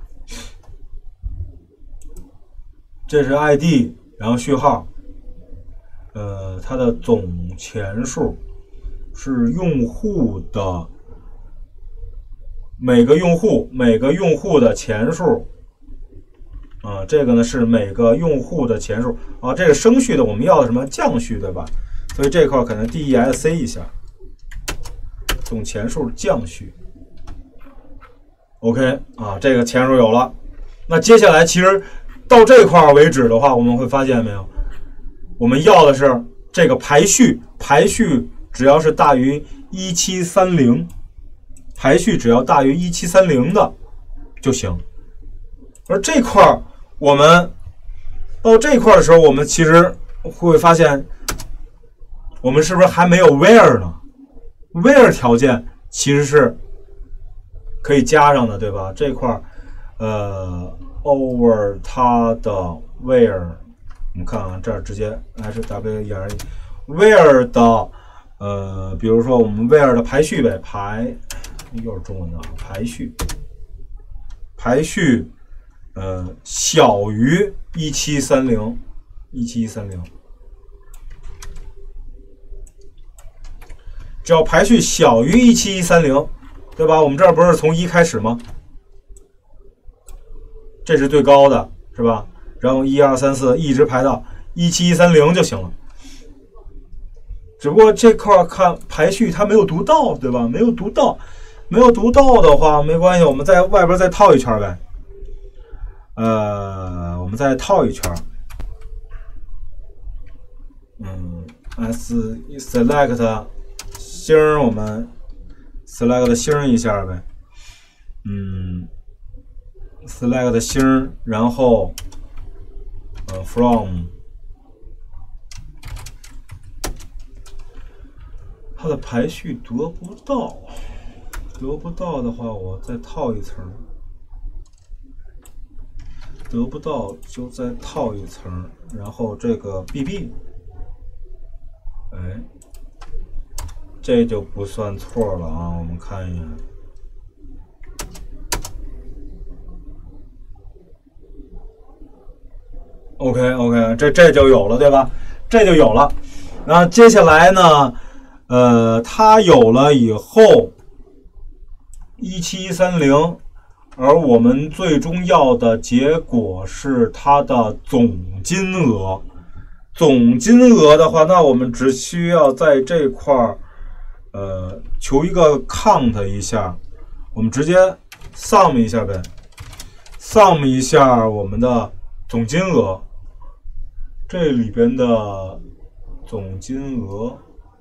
这是 I D， 然后序号，呃，它的总钱数是用户的。每个用户每个用户的钱数啊，这个呢是每个用户的钱数啊，这个升序的我们要的什么降序对吧？所以这块可能 D E S C 一下，总钱数降序。OK 啊，这个钱数有了。那接下来其实到这块为止的话，我们会发现没有，我们要的是这个排序，排序只要是大于一七三零，排序只要大于一七三零的就行。而这块我们到这块的时候，我们其实会发现，我们是不是还没有 where 呢 ？where 条件其实是可以加上的，对吧？这块呃 over 它的 where， 我们看啊，这儿直接 H W E R E where 的呃，比如说我们 where 的排序呗，排又是中文的排序，排序。呃，小于一七三零，一七三零，只要排序小于一七三零，对吧？我们这儿不是从一开始吗？这是最高的，是吧？然后一二三四一直排到一七三零就行了。只不过这块看排序它没有读到，对吧？没有读到，没有读到的话没关系，我们在外边再套一圈呗。呃，我们再套一圈，嗯 ，S select 星，我们 select 星一下呗，嗯 ，select 星，然后呃 from 它的排序得不到，得不到的话，我再套一层。得不到就再套一层，然后这个 B B， 哎，这就不算错了啊！我们看一眼 ，OK OK， 这这就有了对吧？这就有了。那接下来呢？呃，它有了以后，一七三零。而我们最终要的结果是它的总金额。总金额的话，那我们只需要在这块儿，呃，求一个 count 一下，我们直接 sum 一下呗 ，sum 一下我们的总金额。这里边的总金额，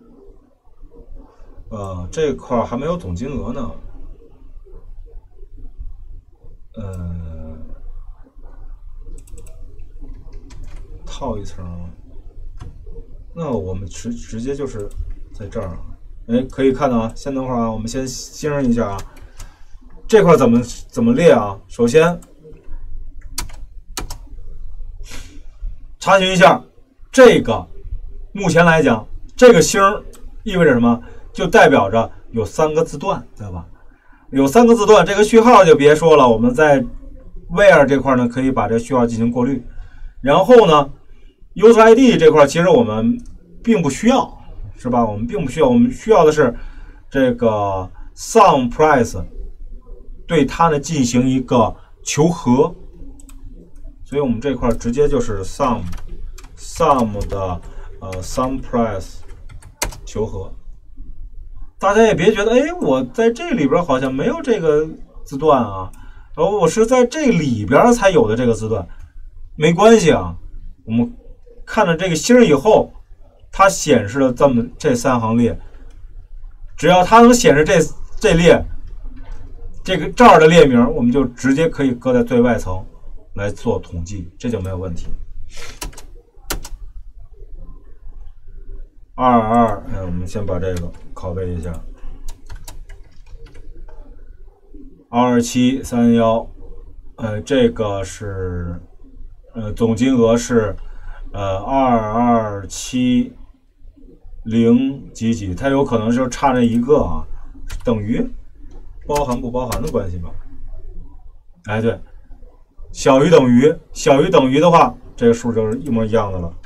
呃，这块儿还没有总金额呢。呃，套一层，那我们直直接就是在这儿，哎，可以看到啊。先等会儿啊，我们先星一下啊。这块怎么怎么列啊？首先查询一下这个，目前来讲，这个星意味着什么？就代表着有三个字段，对吧？有三个字段，这个序号就别说了，我们在 where 这块呢，可以把这个序号进行过滤。然后呢 ，user I D 这块其实我们并不需要，是吧？我们并不需要，我们需要的是这个 sum price 对它呢进行一个求和。所以我们这块直接就是 sum sum 的呃 sum price 求和。大家也别觉得，哎，我在这里边好像没有这个字段啊，然后我是在这里边才有的这个字段，没关系啊。我们看了这个星以后，它显示了这么这三行列，只要它能显示这这列，这个这儿的列名，我们就直接可以搁在最外层来做统计，这就没有问题。二二，哎，我们先把这个拷贝一下。二七三幺，呃，这个是，呃，总金额是，呃，二二七零几几，它有可能就差这一个啊，等于包含不包含的关系吧？哎，对，小于等于，小于等于的话，这个数就是一模一样的了。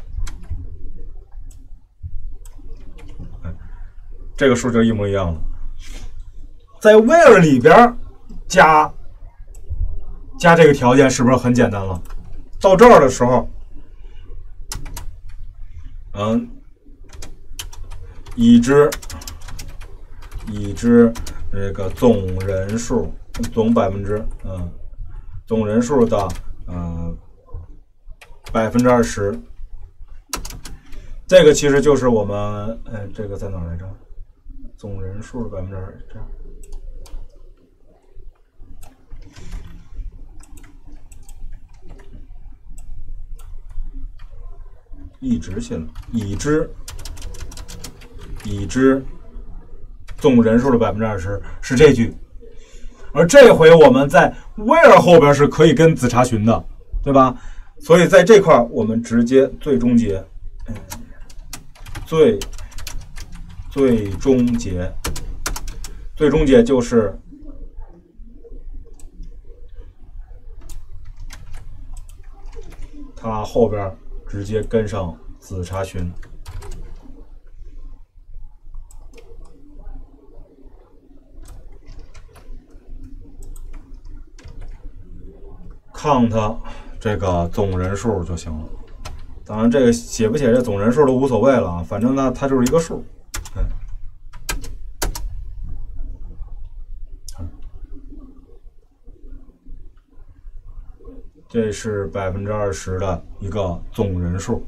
这个数就一模一样了，在 where 里边加加这个条件是不是很简单了？ 到这儿的时候，嗯，已知已知这个总人数总百分之嗯总人数的嗯百分之二十，这个其实就是我们呃这个在哪来着？总人数的百分之二十，这样。已知性已知已知总人数的百分之二十是这句，而这回我们在 where 后边是可以跟子查询的，对吧？所以在这块我们直接最终结，最最终结，最终结就是它后边直接跟上子查询。count 这个总人数就行了，当然这个写不写这总人数都无所谓了啊，反正呢它就是一个数。嗯，这是百分之二十的一个总人数。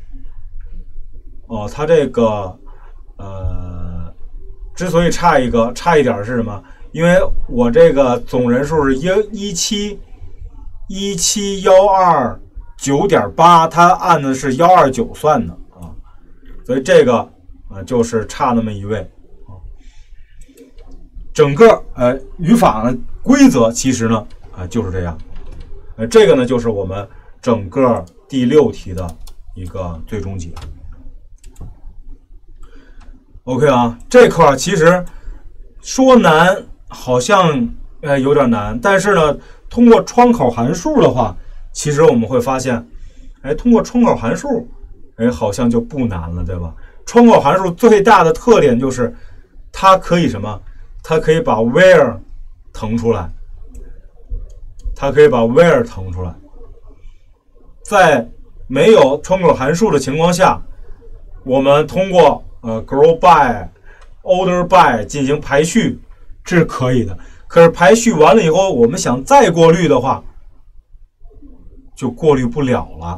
哦，它这个呃，之所以差一个差一点是什么？因为我这个总人数是一一七一七幺二九点八，它按的是幺二九算的啊，所以这个啊就是差那么一位啊。整个呃语法呢规则其实呢啊就是这样。呃，这个呢就是我们整个第六题的一个最终解。OK 啊，这块其实说难好像呃有点难，但是呢，通过窗口函数的话，其实我们会发现，哎，通过窗口函数，哎，好像就不难了，对吧？窗口函数最大的特点就是它可以什么？它可以把 where 腾出来。它可以把 where 腾出来，在没有窗口函数的情况下，我们通过呃 grow by、order by 进行排序，这是可以的。可是排序完了以后，我们想再过滤的话，就过滤不了了，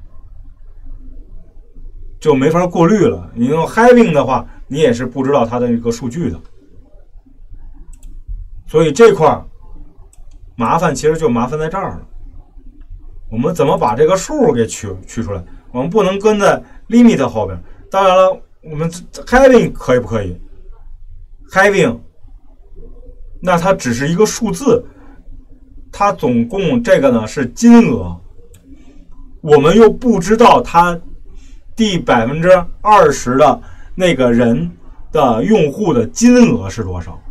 就没法过滤了。你用 having 的话，你也是不知道它的一个数据的，所以这块麻烦其实就麻烦在这儿了。我们怎么把这个数给取取出来？我们不能跟在 limit 后边。当然了，我们 having 可以不可以 ？having， 那它只是一个数字，它总共这个呢是金额，我们又不知道它第百分之二十的那个人的用户的金额是多少。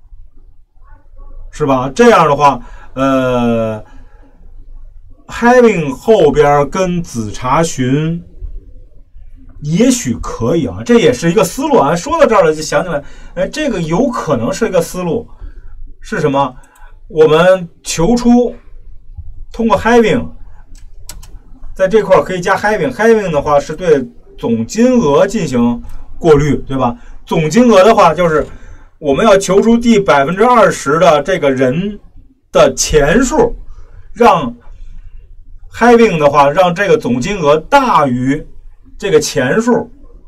是吧？这样的话，呃 ，having 后边跟子查询，也许可以啊，这也是一个思路啊。说到这儿了，就想起来，哎，这个有可能是一个思路，是什么？我们求出通过 having， 在这块可以加 having，having 的话是对总金额进行过滤，对吧？总金额的话就是。我们要求出第百分之二十的这个人的钱数，让 having 的话，让这个总金额大于这个钱数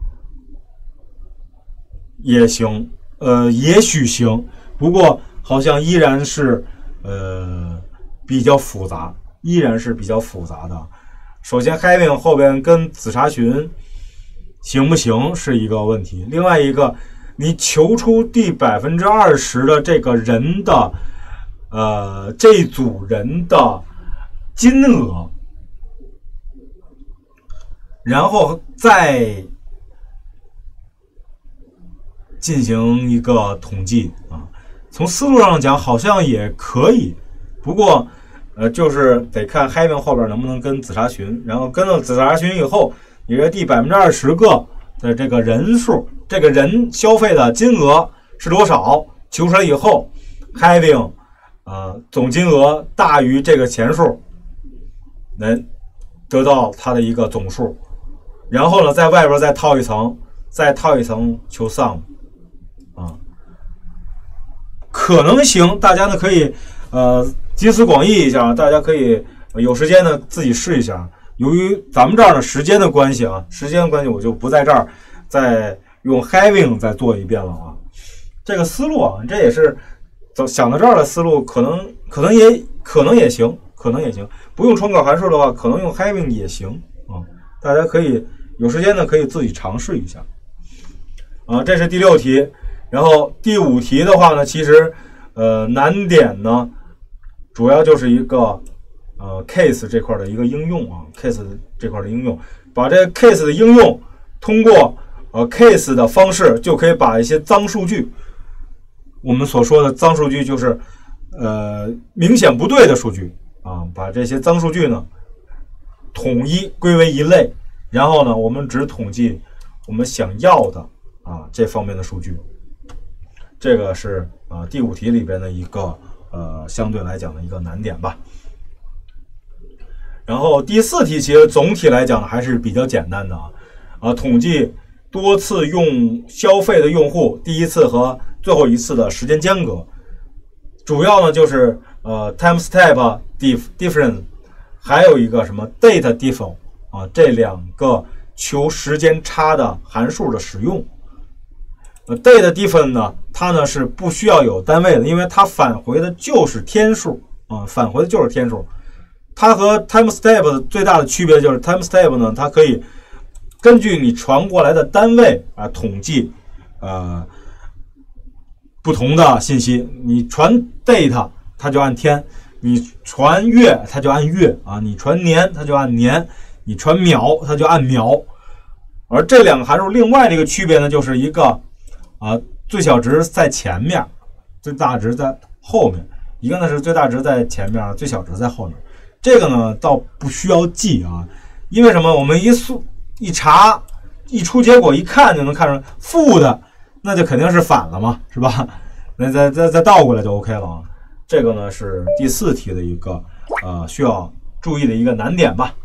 也行，呃，也许行，不过好像依然是呃比较复杂，依然是比较复杂的。首先 having 后边跟子查询行不行是一个问题，另外一个。你求出第百分之二十的这个人的，呃，这组人的金额，然后再进行一个统计啊。从思路上讲，好像也可以，不过，呃，就是得看 having 后边能不能跟子查询，然后跟到子查询以后，你这第百分之二十个的这个人数。这个人消费的金额是多少？求出来以后 ，having 呃总金额大于这个钱数，那得到它的一个总数，然后呢，在外边再套一层，再套一层求 sum 啊。可能行，大家呢可以呃集思广益一下，大家可以有时间呢自己试一下。由于咱们这儿的时间的关系啊，时间的关系，我就不在这儿再用 having 再做一遍了啊。这个思路啊，这也是想到这儿的思路，可能可能也可能也行。可能也行，不用窗口函数的话，可能用 having 也行啊。大家可以有时间呢，可以自己尝试一下啊。这是第六题，然后第五题的话呢，其实呃难点呢，主要就是一个呃 case 这块的一个应用啊 ，case 这块的应用，把这个 case 的应用通过呃 case 的方式，就可以把一些脏数据，我们所说的脏数据就是呃明显不对的数据。啊，把这些脏数据呢统一归为一类，然后呢，我们只统计我们想要的啊这方面的数据。这个是啊第五题里边的一个呃相对来讲的一个难点吧。然后第四题其实总体来讲还是比较简单的啊，啊统计多次用消费的用户第一次和最后一次的时间间隔，主要呢就是呃 time step difference， 还有一个什么 date difference 啊，这两个求时间差的函数的使用。呃 date difference 呢，它呢是不需要有单位的，因为它返回的就是天数啊，返回的就是天数。它和 time step 最大的区别就是 time step 呢，它可以根据你传过来的单位啊统计呃不同的信息。你传 date 它就按天。你传月它就按月啊，你传年它就按年，你传秒它就按秒。而这两个函数另外的一个区别呢，就是一个啊最小值在前面，最大值在后面，一个呢是最大值在前面，最小值在后面。这个呢倒不需要记啊，因为什么？我们一速一查一出结果一看就能看出负的，那就肯定是反了嘛，是吧？那再再再倒过来就 OK 了啊。这个呢是第四题的一个呃需要注意的一个难点吧。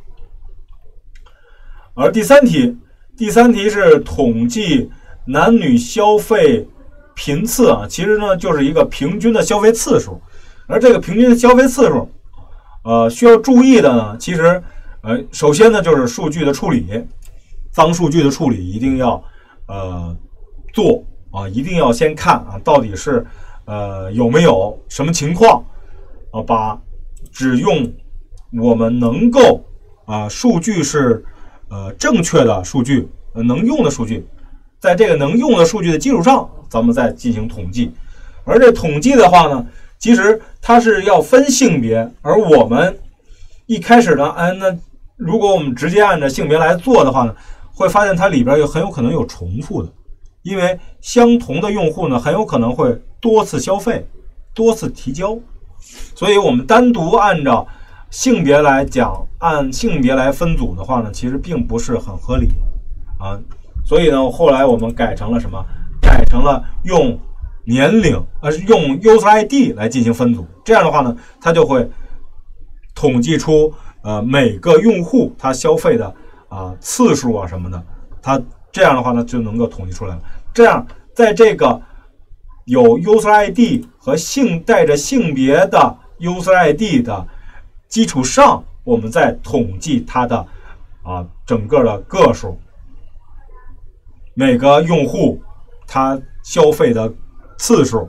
而第三题，第三题是统计男女消费频次啊，其实呢就是一个平均的消费次数。而这个平均的消费次数，呃需要注意的呢，其实呃首先呢就是数据的处理，脏数据的处理一定要呃做啊，一定要先看啊到底是。呃，有没有什么情况啊？把只用我们能够啊，数据是呃正确的数据，呃能用的数据，在这个能用的数据的基础上，咱们再进行统计。而这统计的话呢，其实它是要分性别，而我们一开始呢，哎，那如果我们直接按照性别来做的话呢，会发现它里边有很有可能有重复的。因为相同的用户呢，很有可能会多次消费、多次提交，所以我们单独按照性别来讲，按性别来分组的话呢，其实并不是很合理啊。所以呢，后来我们改成了什么？改成了用年龄，呃，用 user I D 来进行分组。这样的话呢，它就会统计出呃每个用户他消费的啊、呃、次数啊什么的，它。这样的话呢，就能够统计出来了。这样，在这个有 user I D 和性带着性别的 user I D 的基础上，我们再统计它的啊整个的个数，每个用户他消费的次数。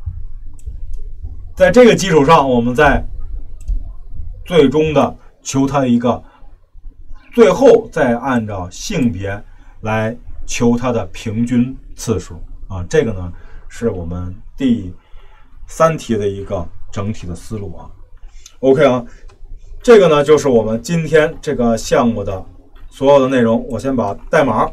在这个基础上，我们再最终的求它的一个，最后再按照性别。来求它的平均次数啊，这个呢是我们第三题的一个整体的思路啊。OK 啊，这个呢就是我们今天这个项目的所有的内容。我先把代码、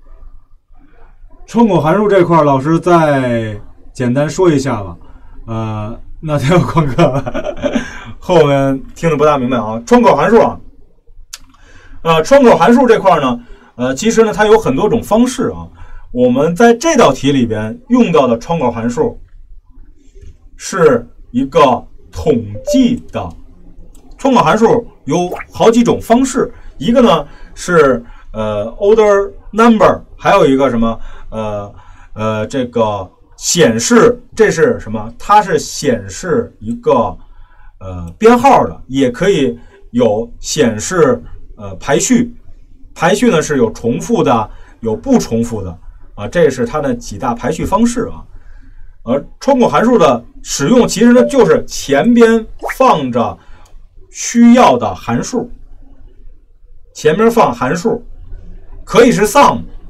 窗口函数这块，老师再简单说一下吧。呃，那天有旷课，后面听得不大明白啊。窗口函数啊，呃，窗口函数这块呢。呃，其实呢，它有很多种方式啊。我们在这道题里边用到的窗口函数是一个统计的窗口函数，有好几种方式， 一个呢是呃 order number， 还有一个什么呃呃这个显示，这是什么？它是显示一个呃编号的，也可以有显示呃排序。排序呢是有重复的，有不重复的啊，这是它的几大排序方式啊。而窗口函数的使用，其实呢就是前边放着需要的函数，前面放函数，可以是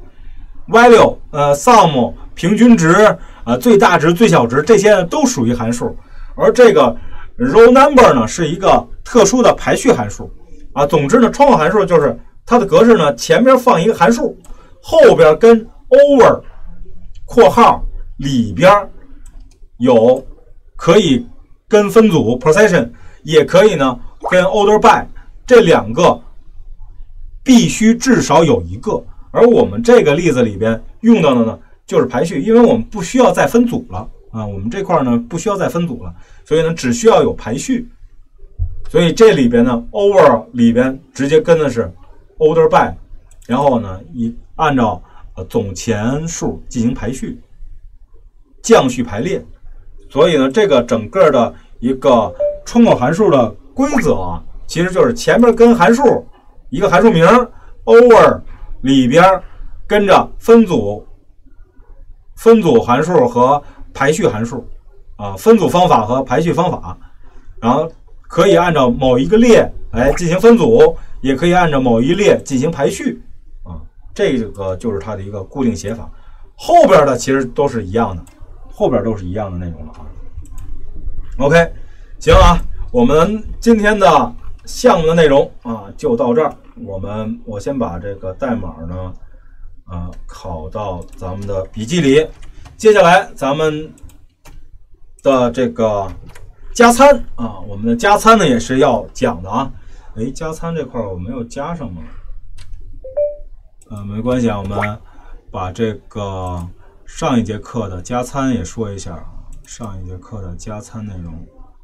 sum、value， 呃 sum 平均值，呃最大值、最小值，这些都属于函数。而这个 row number 呢是一个特殊的排序函数啊。总之呢，窗口函数就是它的格式呢，前面放一个函数，后边跟 over 括号里边有可以跟分组 procession， 也可以呢跟 order by， 这两个必须至少有一个。而我们这个例子里边用到的呢就是排序，因为我们不需要再分组了啊，我们这块呢不需要再分组了，所以呢只需要有排序。所以这里边呢 over 里边直接跟的是 order by， 然后呢以按照呃总前数进行排序，降序排列。所以呢这个整个的一个窗口函数的规则啊，其实就是前面跟函数一个函数名 over 里边跟着分组分组函数和排序函数啊，分组方法和排序方法，然后可以按照某一个列来进行分组，也可以按照某一列进行排序啊，这个就是它的一个固定写法。后边的其实都是一样的，后边都是一样的内容了啊。OK， 行啊，我们今天的项目的内容啊就到这儿。我们我先把这个代码呢啊拷到咱们的笔记里。接下来咱们的这个加餐啊，我们的加餐呢也是要讲的啊。哎，加餐这块我没有加上吗？呃，没关系啊，我们把这个上一节课的加餐也说一下。上一节课的加餐内容，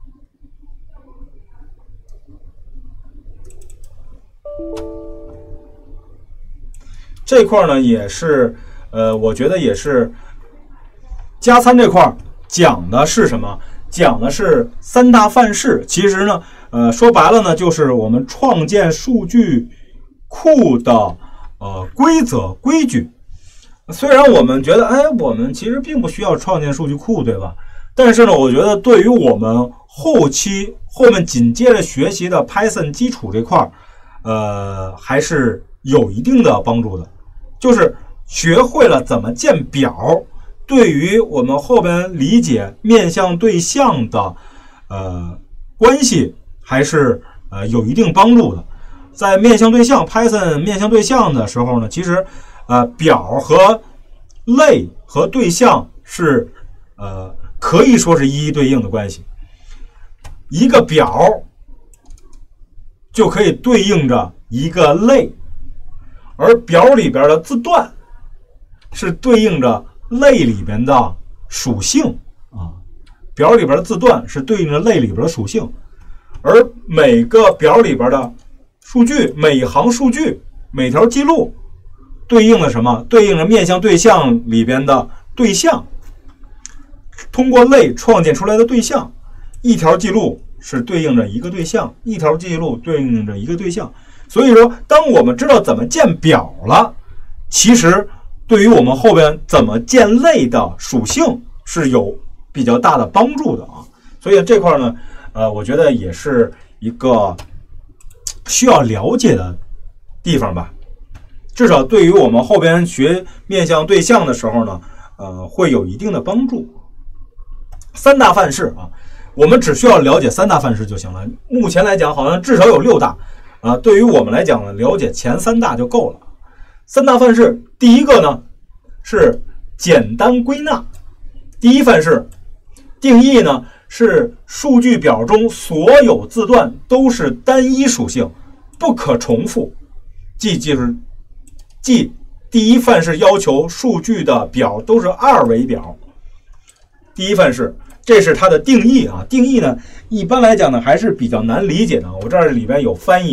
这块呢也是，呃，我觉得也是加餐这块讲的是什么？讲的是三大范式。其实呢，呃，说白了呢，就是我们创建数据库的呃规则规矩。虽然我们觉得，哎，我们其实并不需要创建数据库，对吧？但是呢，我觉得对于我们后期后面紧接着学习的 Python 基础这块，呃，还是有一定的帮助的。就是学会了怎么建表，对于我们后边理解面向对象的呃关系，还是呃有一定帮助的。在面向对象 Python 面向对象的时候呢，其实呃表和类和对象是呃。可以说是一一对应的关系，一个表就可以对应着一个类，而表里边的字段是对应着类里边的属性啊，表里边的字段是对应着类里边的属性，而每个表里边的数据，每一行数据，每条记录对应了什么？对应着面向对象里边的对象。通过类创建出来的对象，一条记录是对应着一个对象，一条记录对应着一个对象。所以说，当我们知道怎么建表了，其实对于我们后边怎么建类的属性是有比较大的帮助的啊。所以这块呢，呃，我觉得也是一个需要了解的地方吧。至少对于我们后边学面向对象的时候呢，呃，会有一定的帮助。三大范式啊，我们只需要了解三大范式就行了。目前来讲，好像至少有六大啊。对于我们来讲呢，了解前三大就够了。三大范式，第一个呢是简单归纳。第一范式定义呢是数据表中所有字段都是单一属性，不可重复。即就是即第一范式要求数据的表都是二维表。第一范式，这是它的定义啊。定义呢，一般来讲呢还是比较难理解的。我这儿里边有翻译啊，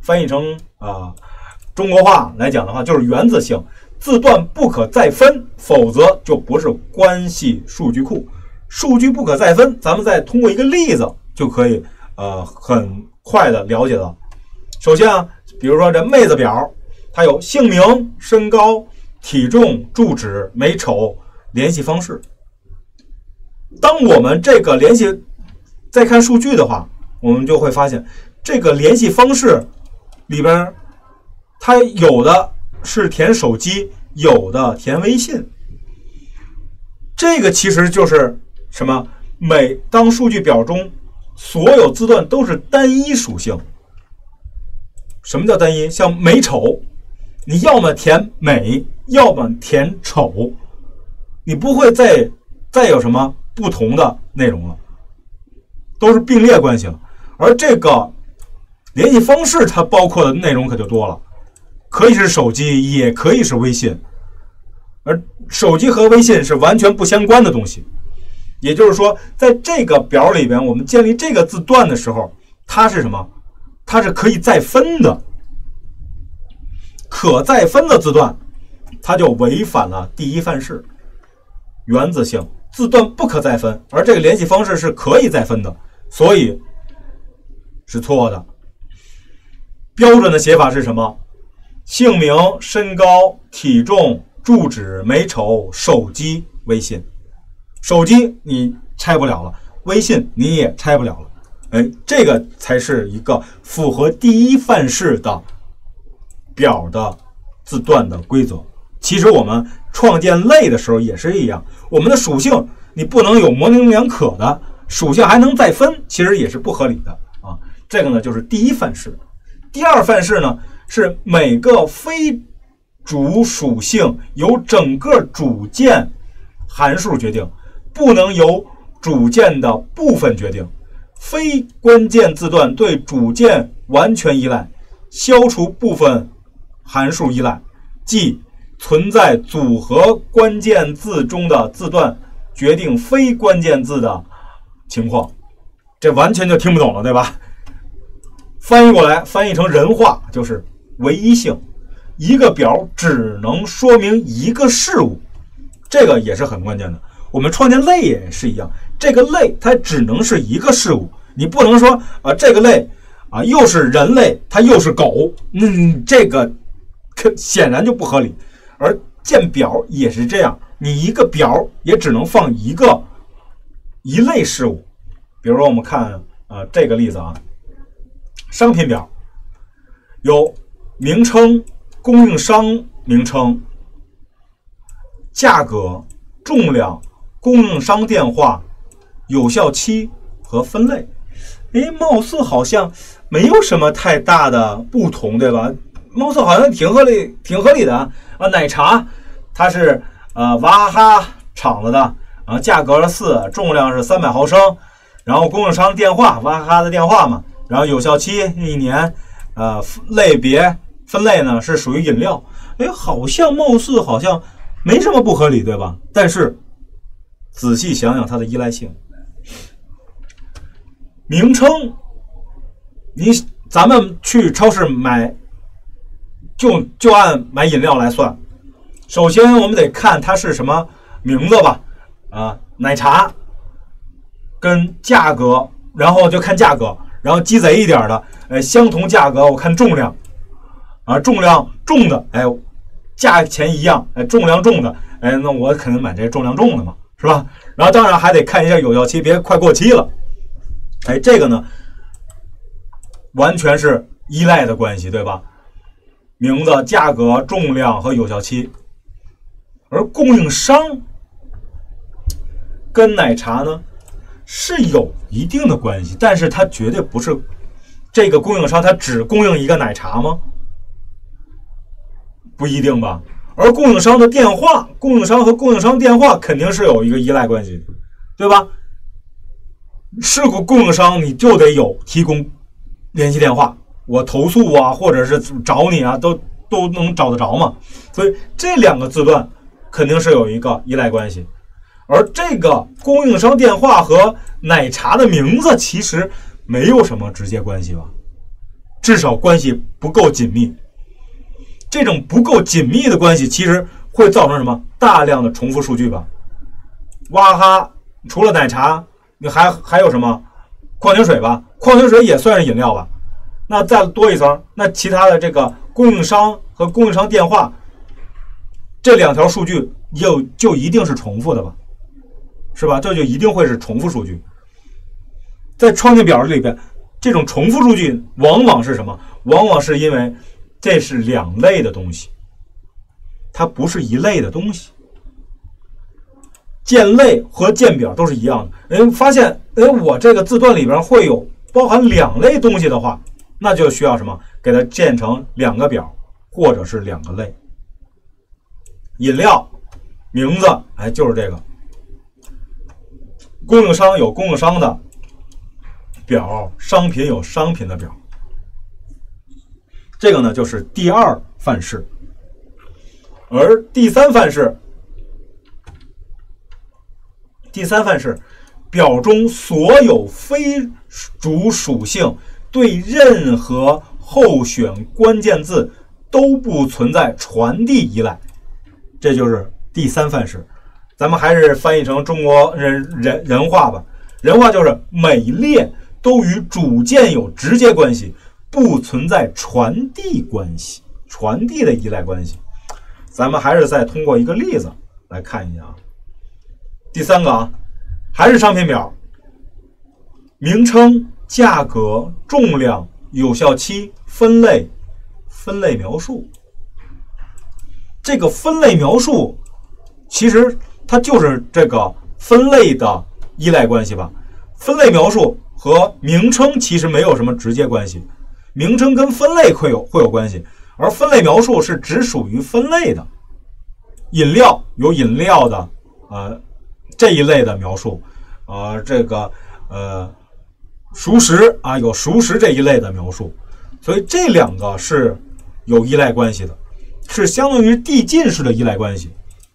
翻译成啊、呃、中国话来讲的话，就是原子性，字段不可再分，否则就不是关系数据库。数据不可再分，咱们再通过一个例子就可以呃很快的了解到。首先啊，比如说这妹子表，它有姓名、身高、体重、住址、美丑、联系方式。当我们这个联系再看数据的话，我们就会发现这个联系方式里边，它有的是填手机，有的填微信。这个其实就是什么？每当数据表中所有字段都是单一属性。什么叫单一？像美丑，你要么填美，要么填丑，你不会再再有什么不同的内容了，都是并列关系了。而这个联系方式它包括的内容可就多了，可以是手机，也可以是微信，而手机和微信是完全不相关的东西。也就是说，在这个表里边，我们建立这个字段的时候，它是什么？它是可以再分的。可再分的字段，它就违反了第一范式，原子性，字段不可再分，而这个联系方式是可以再分的，所以是错的。标准的写法是什么？姓名、身高、体重、住址、美丑、手机、微信。手机你拆不了了，微信你也拆不了了。哎，这个才是一个符合第一范式的表的字段的规则。其实我们创建类的时候也是一样，我们的属性你不能有模棱两可的，属性还能再分，其实也是不合理的啊。这个呢就是第一范式。第二范式呢是每个非主属性由整个主件函数决定，不能由主件的部分决定。非关键字段对主件完全依赖，消除部分函数依赖，即存在组合关键字中的字段决定非关键字的情况。这完全就听不懂了，对吧？翻译过来，翻译成人话就是唯一性，一个表只能说明一个事物，这个也是很关键的。我们创建类也是一样，这个类它只能是一个事物，你不能说啊、呃、这个类啊又是人类，它又是狗，嗯，这个显然就不合理。而建表也是这样，你一个表也只能放一个一类事物。比如说我们看呃这个例子啊，商品表有名称、供应商名称、价格、重量、供应商电话、有效期和分类。诶，貌似好像没有什么太大的不同，对吧？貌似好像挺合理，挺合理的啊。啊，奶茶它是呃娃哈哈厂子的啊，价格是四，重量是三百毫升，然后供应商电话娃哈哈的电话嘛，然后有效期一年，呃，类别分类呢是属于饮料。哎，好像貌似好像没什么不合理，对吧？但是仔细想想它的依赖性，名称，你咱们去超市买，就就按买饮料来算。首先我们得看它是什么名字吧，啊，奶茶跟价格，然后就看价格，然后鸡贼一点的，哎，相同价格我看重量，啊，重量重的，哎，价钱一样，哎，重量重的，哎，那我肯定买这重量重的嘛，是吧？然后当然还得看一下有效期，别快过期了。哎，这个呢，完全是依赖的关系，对吧？名字、价格、重量和有效期。而供应商跟奶茶呢是有一定的关系，但是它绝对不是这个供应商，它只供应一个奶茶吗？不一定吧。而供应商的电话，供应商和供应商电话肯定是有一个依赖关系，对吧？是个供应商，你就得有提供联系电话，我投诉啊，或者是找你啊，都都能找得着嘛。所以这两个字段肯定是有一个依赖关系。而这个供应商电话和奶茶的名字其实没有什么直接关系吧？ 至少关系不够紧密。这种不够紧密的关系，其实会造成什么？大量的重复数据吧。娃哈哈除了奶茶，你还还有什么？矿泉水吧，矿泉水也算是饮料吧。那再多一层，那其他的这个供应商和供应商电话，这两条数据就就一定是重复的吧，是吧？这就一定会是重复数据。在创建表里边，这种重复数据往往是什么？往往是因为这是两类的东西，它不是一类的东西。建类和建表都是一样的。人发现，哎，我这个字段里边会有包含两类东西的话，那就需要什么？给它建成两个表，或者是两个类。饮料名字，哎，就是这个。供应商有供应商的表，商品有商品的表。这个呢，就是第二范式。而第三范式，第三范式，表中所有非主属性对任何候选关键字都不存在传递依赖，这就是第三范式。咱们还是翻译成中国人人人话吧。人话就是每列都与主件有直接关系，不存在传递关系，传递的依赖关系。咱们还是再通过一个例子来看一下啊。第三个啊，还是商品表，名称、价格、重量、有效期、分类、分类描述。这个分类描述，其实它就是这个分类的依赖关系吧。分类描述和名称其实没有什么直接关系，名称跟分类会有会有关系，而分类描述是只属于分类的。饮料有饮料的呃这一类的描述，呃这个呃熟食啊有熟食这一类的描述，所以这两个是有依赖关系的，是相当于递进式的依赖关系。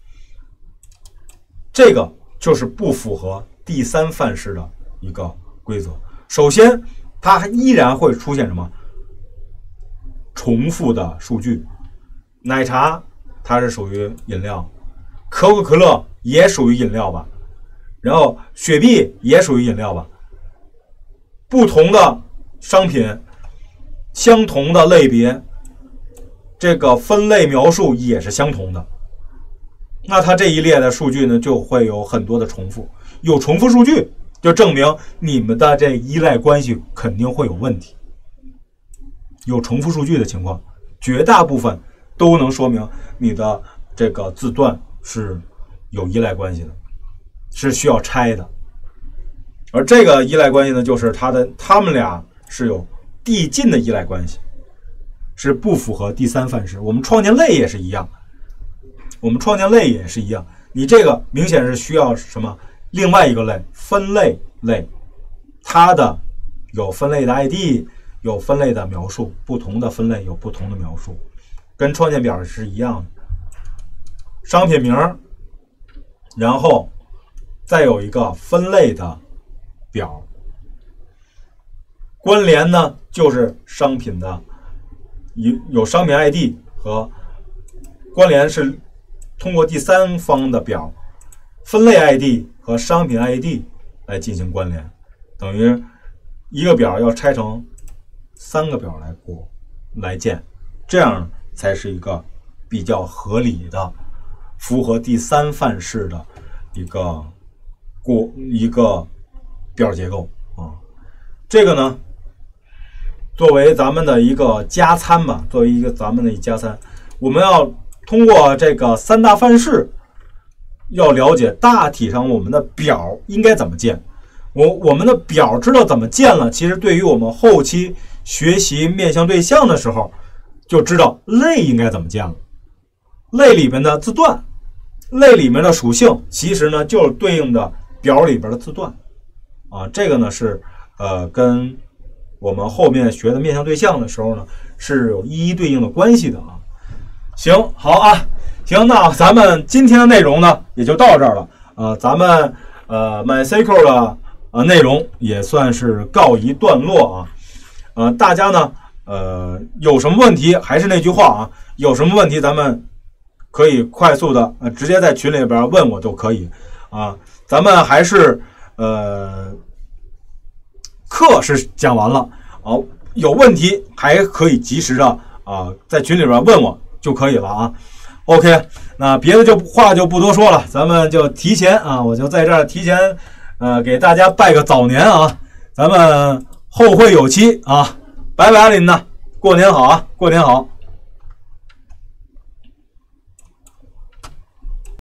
这个就是不符合第三范式的一个规则。首先它依然会出现什么重复的数据，奶茶它是属于饮料，可口可乐也属于饮料吧，然后雪碧也属于饮料吧。不同的商品，相同的类别，这个分类描述也是相同的。那它这一列的数据呢，就会有很多的重复，有重复数据，就证明你们的这依赖关系肯定会有问题。有重复数据的情况，绝大部分都能说明你的这个字段是有依赖关系的，是需要拆的。而这个依赖关系呢，就是它的它们俩是有递进的依赖关系，是不符合第三范式。我们创建类也是一样，我们创建类也是一样，你这个明显是需要什么？另外一个类，分类类，它的有分类的 I D， 有分类的描述，不同的分类有不同的描述，跟创建表是一样的。商品名，然后再有一个分类的表。关联呢，就是商品的有有商品 I D 和关联是通过第三方的表，分类 I D 和商品 I D 来进行关联，等于一个表要拆成三个表来过来建，这样才是一个比较合理的、符合第三范式的一个过一个表结构啊。这个呢，作为咱们的一个加餐吧，作为一个咱们的加餐，我们要通过这个三大范式，要了解大体上我们的表应该怎么建。我我们的表知道怎么建了，其实对于我们后期学习面向对象的时候，就知道类应该怎么建了。类里面的字段，类里面的属性，其实呢就是对应的表里边的字段啊。这个呢是呃跟我们后面学的面向对象的时候呢是有一一对应的关系的啊。行，好啊，行，那咱们今天的内容呢也就到这儿了。呃，咱们呃 MySQL 的呃内容也算是告一段落啊。呃，大家呢呃呃，有什么问题还是那句话啊，有什么问题咱们可以快速的呃直接在群里边问我都可以啊。咱们还是呃课是讲完了，好、啊，有问题还可以及时的啊在群里边问我就可以了啊。OK， 那别的就话就不多说了，咱们就提前啊，我就在这儿提前呃给大家拜个早年啊，咱们后会有期啊，拜拜，林呐，过年好啊，过年好。